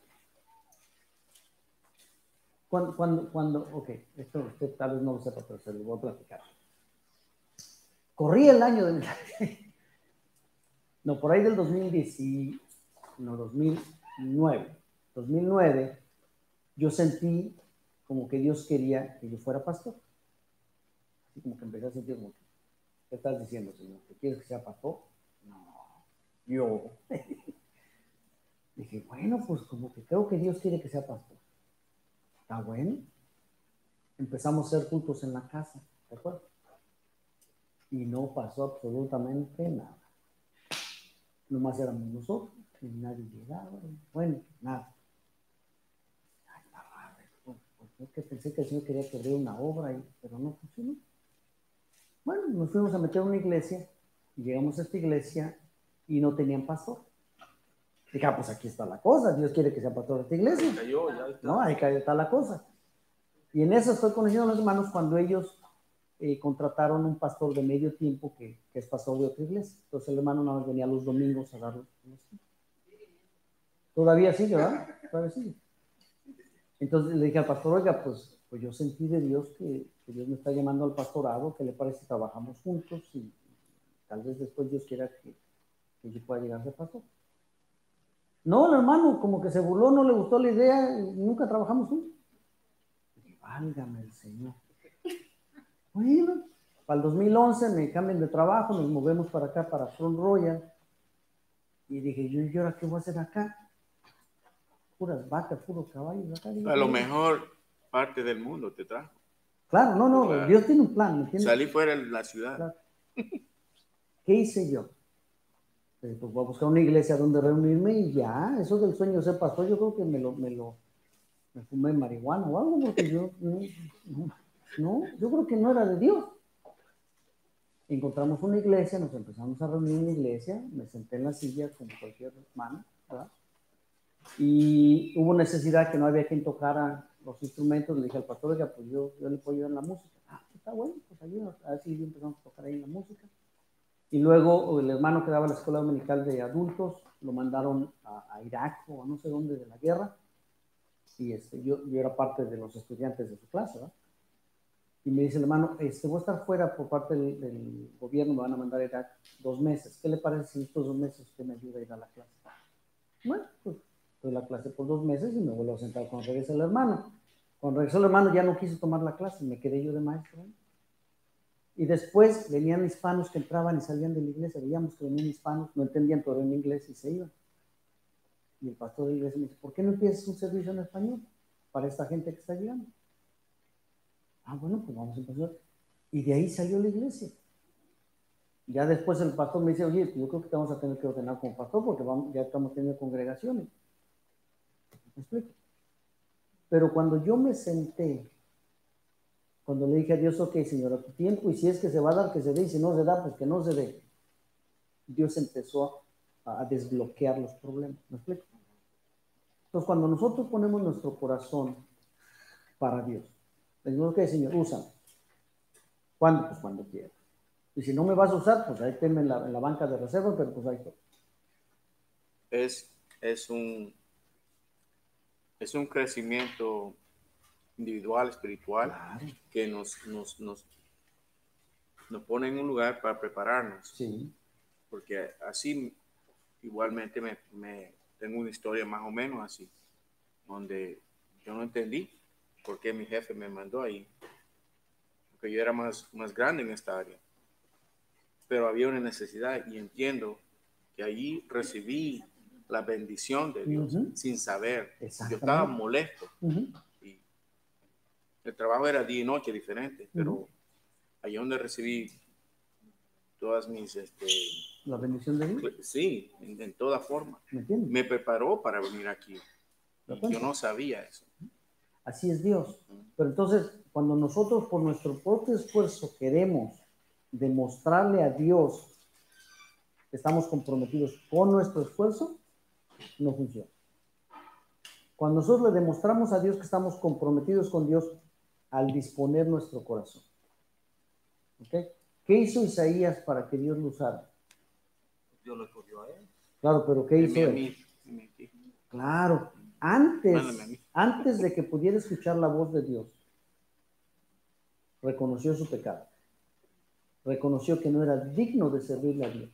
Cuando, cuando, cuando, ok, esto usted tal vez no lo sepa, pero se lo voy a platicar. Corrí el año del... No, por ahí del dos mil diez, no, dos mil nueve. dos mil nueve, yo sentí como que Dios quería que yo fuera pastor. Así como que empecé a sentir como que, ¿qué estás diciendo, Señor? ¿Que quieres que sea pastor? No, yo. Dije, bueno, pues como que creo que Dios quiere que sea pastor. Está bueno. Empezamos a hacer cultos en la casa, ¿de acuerdo? Y no pasó absolutamente nada. Nomás éramos nosotros, y nadie llegaba. Bueno, nada. Ay, está raro. Porque pensé que el Señor quería que abriera una obra, y, pero no funcionó. Bueno, nos fuimos a meter a una iglesia, y llegamos a esta iglesia y no tenían pastor. Dije, ah, pues aquí está la cosa, Dios quiere que sea pastor de esta iglesia. Cayó, ya está. No, ahí está la cosa. Y en eso estoy conociendo a los hermanos cuando ellos eh, contrataron un pastor de medio tiempo que, que es pastor de otra iglesia. Entonces el hermano nada más venía los domingos a dar los... Todavía sigue, ¿verdad? Todavía sigue. Entonces le dije al pastor, oiga, pues, pues yo sentí de Dios que, que Dios me está llamando al pastorado, que le parece que trabajamos juntos y tal vez después Dios quiera que, que yo pueda llegar a ser pastor. No, el hermano como que se burló, no le gustó la idea, y nunca trabajamos juntos. Dije, válgame el Señor. Bueno, para el dos mil once me cambian de trabajo, nos movemos para acá, para Front Royal. Y dije, yo, ¿y ahora qué voy a hacer acá? Puras vacas, puros caballos acá. A lo mejor parte del mundo te trajo. Claro, no, no, Claro. Dios tiene un plan, ¿me entiendes? Salí fuera de la ciudad. Claro. ¿Qué hice yo? Eh, pues voy a buscar una iglesia donde reunirme y ya, eso del sueño de ser pastor, yo creo que me lo, me lo, me fumé marihuana o algo, porque yo, no, no, no, yo creo que no era de Dios. Encontramos una iglesia, nos empezamos a reunir en la iglesia, me senté en la silla como cualquier hermano, ¿verdad? Y hubo necesidad que no había quien tocara los instrumentos, le dije al pastor, oiga, pues yo, yo le puedo ayudar en la música. Ah, está bueno, pues ayúdanos. A ver si empezamos a tocar ahí en la música. Y luego el hermano que daba la escuela dominical de adultos, lo mandaron a, a Irak o a no sé dónde de la guerra. Y este, yo, yo era parte de los estudiantes de su clase, ¿verdad? Y me dice el hermano, este, voy a estar fuera por parte del, del gobierno, me van a mandar a Irak dos meses. ¿Qué le parece si estos dos meses usted me ayuda a ir a la clase? Bueno, pues doy la clase por dos meses y me vuelvo a sentar cuando regresa el hermano. Cuando regresó el hermano ya no quise tomar la clase, me quedé yo de maestro. Y después venían hispanos que entraban y salían de la iglesia, veíamos que venían hispanos, no entendían todo en inglés y se iban. Y el pastor de la iglesia me dice, ¿por qué no empiezas un servicio en español para esta gente que está llegando? Ah, bueno, pues vamos a empezar. Y de ahí salió la iglesia. Ya después el pastor me dice, oye, yo creo que te vamos a tener que ordenar como pastor porque vamos, ya estamos teniendo congregaciones. ¿Me explico? Pero cuando yo me senté Cuando le dije a Dios, ok, Señor, a tu tiempo, y si es que se va a dar, que se dé, y si no se da, pues que no se dé. Dios empezó a, a desbloquear los problemas. ¿Me explico? Entonces, cuando nosotros ponemos nuestro corazón para Dios, le decimos, ok, Señor, úsame. ¿Cuándo? Pues cuando quieras. Y si no me vas a usar, pues ahí tenme en la, en la banca de reserva, pero pues ahí estoy. Es, es un es un crecimiento individual, espiritual, Claro. que nos, nos, nos, nos pone en un lugar para prepararnos. Sí. Porque así igualmente me, me tengo una historia más o menos así, donde yo no entendí por qué mi jefe me mandó ahí, porque yo era más, más grande en esta área, pero había una necesidad y entiendo que allí recibí la bendición de Dios, Uh-huh. sin saber. Yo Exactamente. estaba molesto. Uh-huh. Y el trabajo era día y noche diferente, pero Uh-huh. allí donde recibí todas mis, este, La bendición de Dios. sí, en, en toda forma. ¿Me entiendes? Me preparó para venir aquí. ¿Te Y cuenta? yo no sabía eso. Así es Dios. Pero entonces, cuando nosotros por nuestro propio esfuerzo queremos demostrarle a Dios que estamos comprometidos con nuestro esfuerzo, no funciona. Cuando nosotros le demostramos a Dios que estamos comprometidos con Dios al disponer nuestro corazón. ¿Ok? ¿Qué hizo Isaías para que Dios lo usara? Dios lo escogió a él. Claro, pero ¿qué hizo Deme a él? mí, deme aquí. Claro, antes, Mándame a mí. antes de que pudiera escuchar la voz de Dios, reconoció su pecado. Reconoció que no era digno de servirle a Dios.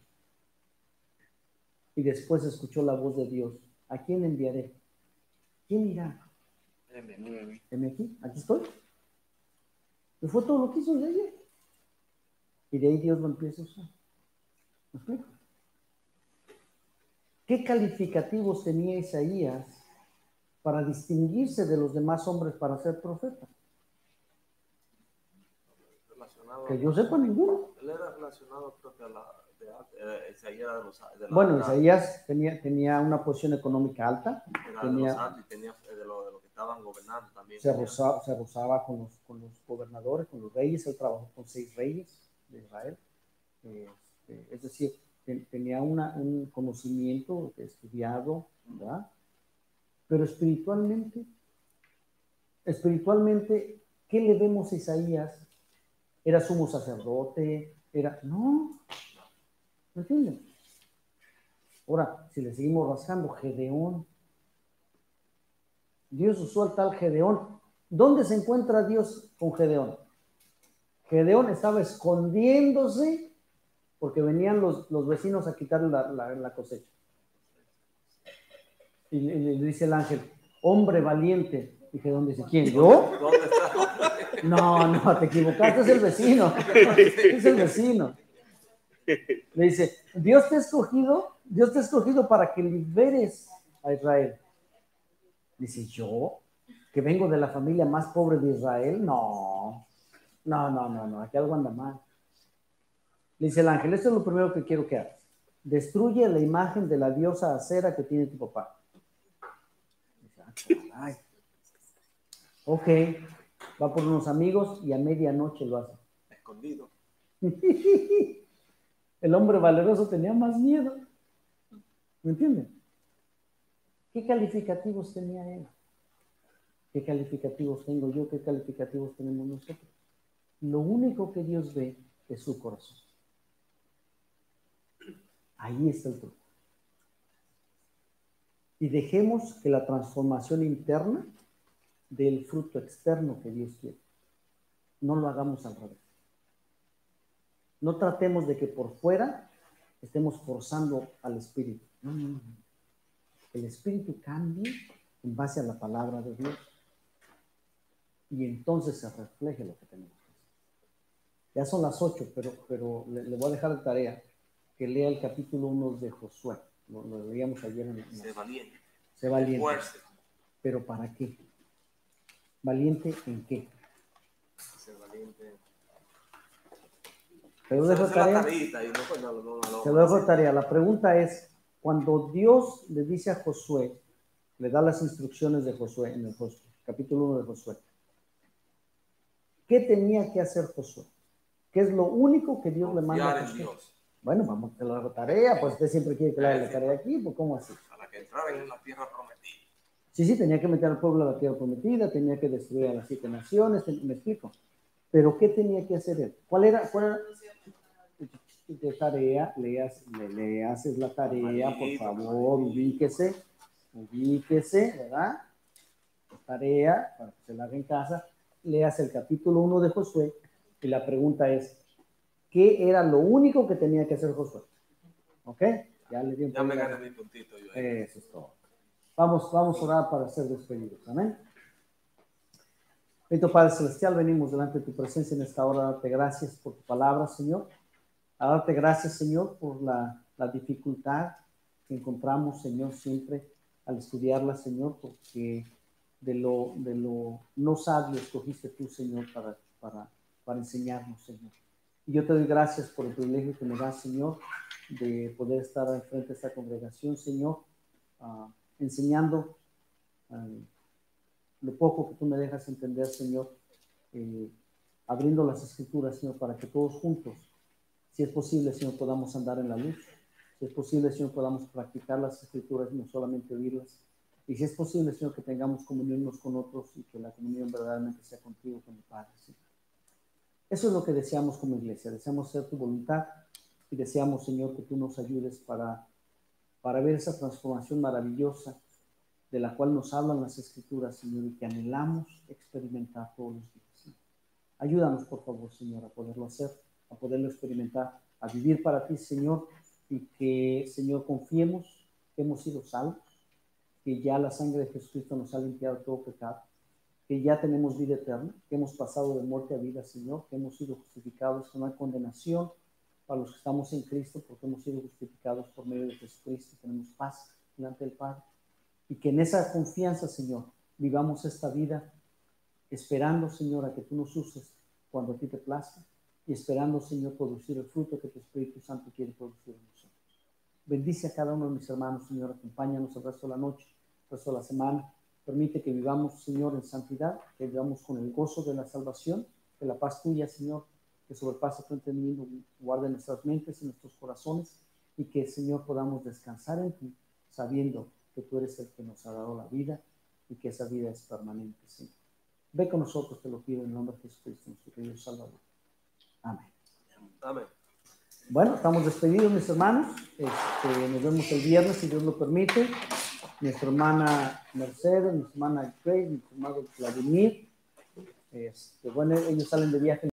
Y después escuchó la voz de Dios. ¿A quién enviaré? ¿Quién irá? Deme a mí, a mí. Heme aquí, aquí estoy. Y fue todo lo que hizo de ayer. Y de ahí Dios lo empieza a usar. ¿Me explico? ¿Qué calificativos tenía Isaías para distinguirse de los demás hombres para ser profeta? Relacionado Que a- yo sepa ninguno. Él era relacionado, creo que a la de, eh, Isaías de los de la, Bueno, la- Isaías tenía, tenía una posición económica alta, era de tenía, los altos y tenía eh, de lo, de lo que estaban gobernando también. se, tenía- rozaba, se rozaba con los, con los gobernadores, con los reyes. Él trabajó con seis reyes de Israel. Este, es decir, ten, tenía una, un conocimiento estudiado, ¿verdad? Pero espiritualmente, espiritualmente, ¿qué le vemos a Isaías? ¿Era sumo sacerdote? Era, no, ¿me entienden? Ahora, si le seguimos rascando, Gedeón. Dios usó al tal Gedeón. ¿Dónde se encuentra Dios con Gedeón? Gedeón estaba escondiéndose porque venían los, los vecinos a quitarle la, la, la cosecha. Y le, le dice el ángel, hombre valiente. Y Gedeón dice, ¿quién? ¿Yo? ¿Dónde está? No, no, te equivocaste, es el vecino. Es el vecino. Le dice, Dios te ha escogido, Dios te ha escogido para que liberes a Israel. Dice, ¿yo? ¿Que vengo de la familia más pobre de Israel? No, no, no, no, no, aquí algo anda mal. Le dice el ángel, esto es lo primero que quiero que hagas. Destruye la imagen de la diosa Acera que tiene tu papá. Dice, ah, caray. Ok, va por unos amigos y a medianoche lo hace. Escondido. El hombre valeroso tenía más miedo. ¿Me entienden? ¿Qué calificativos tenía él? ¿Qué calificativos tengo yo? ¿Qué calificativos tenemos nosotros? Lo único que Dios ve es su corazón. Ahí está el truco. Y dejemos que la transformación interna del fruto externo que Dios quiere. No lo hagamos al revés. No tratemos de que por fuera estemos forzando al espíritu. No, no, no. El espíritu cambie en base a la palabra de Dios. Y entonces se refleje lo que tenemos que hacer. Ya son las ocho, pero, pero le, le voy a dejar de tarea que lea el capítulo uno de Josué. Lo, lo leíamos ayer en la... Sé valiente. Sé valiente. Esfuerce. ¿Pero para qué? ¿Valiente en qué? Ser valiente. Te lo Esa dejo es de la tarea. tareita y no, pues, no, no, no, Te lo dejo de tarea. La pregunta es, cuando Dios le dice a Josué, le da las instrucciones de Josué, en el Josué, capítulo uno de Josué, ¿Qué tenía que hacer Josué? ¿Qué es lo único que Dios le manda a Confiar en Josué? Dios. Bueno, vamos a la tarea, pues usted siempre quiere que le haga la tarea aquí, pues ¿cómo así? Para que entraran en la tierra prometida. Sí, sí, tenía que meter al pueblo a la tierra prometida, tenía que destruir a las siete naciones, me explico. Pero ¿qué tenía que hacer él? ¿Cuál era? ¿Cuál era? De tarea, le, le, le haces la tarea, por favor, ubíquese, ubíquese, ¿verdad? Tarea, para que se la haga en casa, leas el capítulo uno de Josué, y la pregunta es, ¿qué era lo único que tenía que hacer Josué? ¿Ok? Ya le di un Ya me gané mi puntito yo. Ahí. Eso es todo. Vamos, vamos a orar para ser despedidos. Amén. Bendito Padre Celestial, venimos delante de tu presencia en esta hora a darte gracias por tu palabra, Señor. A darte gracias, Señor, por la, la dificultad que encontramos, Señor, siempre al estudiarla, Señor, porque de lo, de lo no sabio escogiste tú, Señor, para, para, para enseñarnos, Señor. Y yo te doy gracias por el privilegio que me das, Señor, de poder estar al frente de esta congregación, Señor, uh, enseñando uh, lo poco que tú me dejas entender, Señor, eh, abriendo las escrituras, Señor, para que todos juntos, si es posible, Señor, podamos andar en la luz. Si es posible, Señor, podamos practicar las escrituras y no solamente oírlas. Y si es posible, Señor, que tengamos comunión unos con otros y que la comunión verdaderamente sea contigo, con el Padre, Señor. Eso es lo que deseamos como iglesia. Deseamos hacer tu voluntad y deseamos, Señor, que tú nos ayudes para, para ver esa transformación maravillosa de la cual nos hablan las escrituras, Señor, y que anhelamos experimentar todos los días, Señor. Ayúdanos, por favor, Señor, a poderlo hacer, a poderlo experimentar, a vivir para ti, Señor, y que, Señor, confiemos que hemos sido salvos, que ya la sangre de Jesucristo nos ha limpiado todo pecado, que ya tenemos vida eterna, que hemos pasado de muerte a vida, Señor, que hemos sido justificados, que no hay condenación para los que estamos en Cristo, porque hemos sido justificados por medio de Jesucristo, tenemos paz delante del Padre, y que en esa confianza, Señor, vivamos esta vida esperando, Señor, a que tú nos uses cuando a ti te plazca, y esperando, Señor, producir el fruto que tu Espíritu Santo quiere producir en nosotros. Bendice a cada uno de mis hermanos, Señor, acompáñanos el resto de la noche, el resto de la semana. Permite que vivamos, Señor, en santidad, que vivamos con el gozo de la salvación, que la paz tuya, Señor, que sobrepasa tu entendimiento, guarde nuestras mentes y nuestros corazones, y que, Señor, podamos descansar en ti, sabiendo que tú eres el que nos ha dado la vida y que esa vida es permanente, Señor. Ve con nosotros, te lo pido en el nombre de Jesucristo, nuestro querido Salvador. Amén. Amén. Bueno, estamos despedidos, mis hermanos. Este, nos vemos el viernes, si Dios lo permite. Nuestra hermana Mercedes, mi hermana Grace, mi hermano Vladimir. Este, bueno, ellos salen de viaje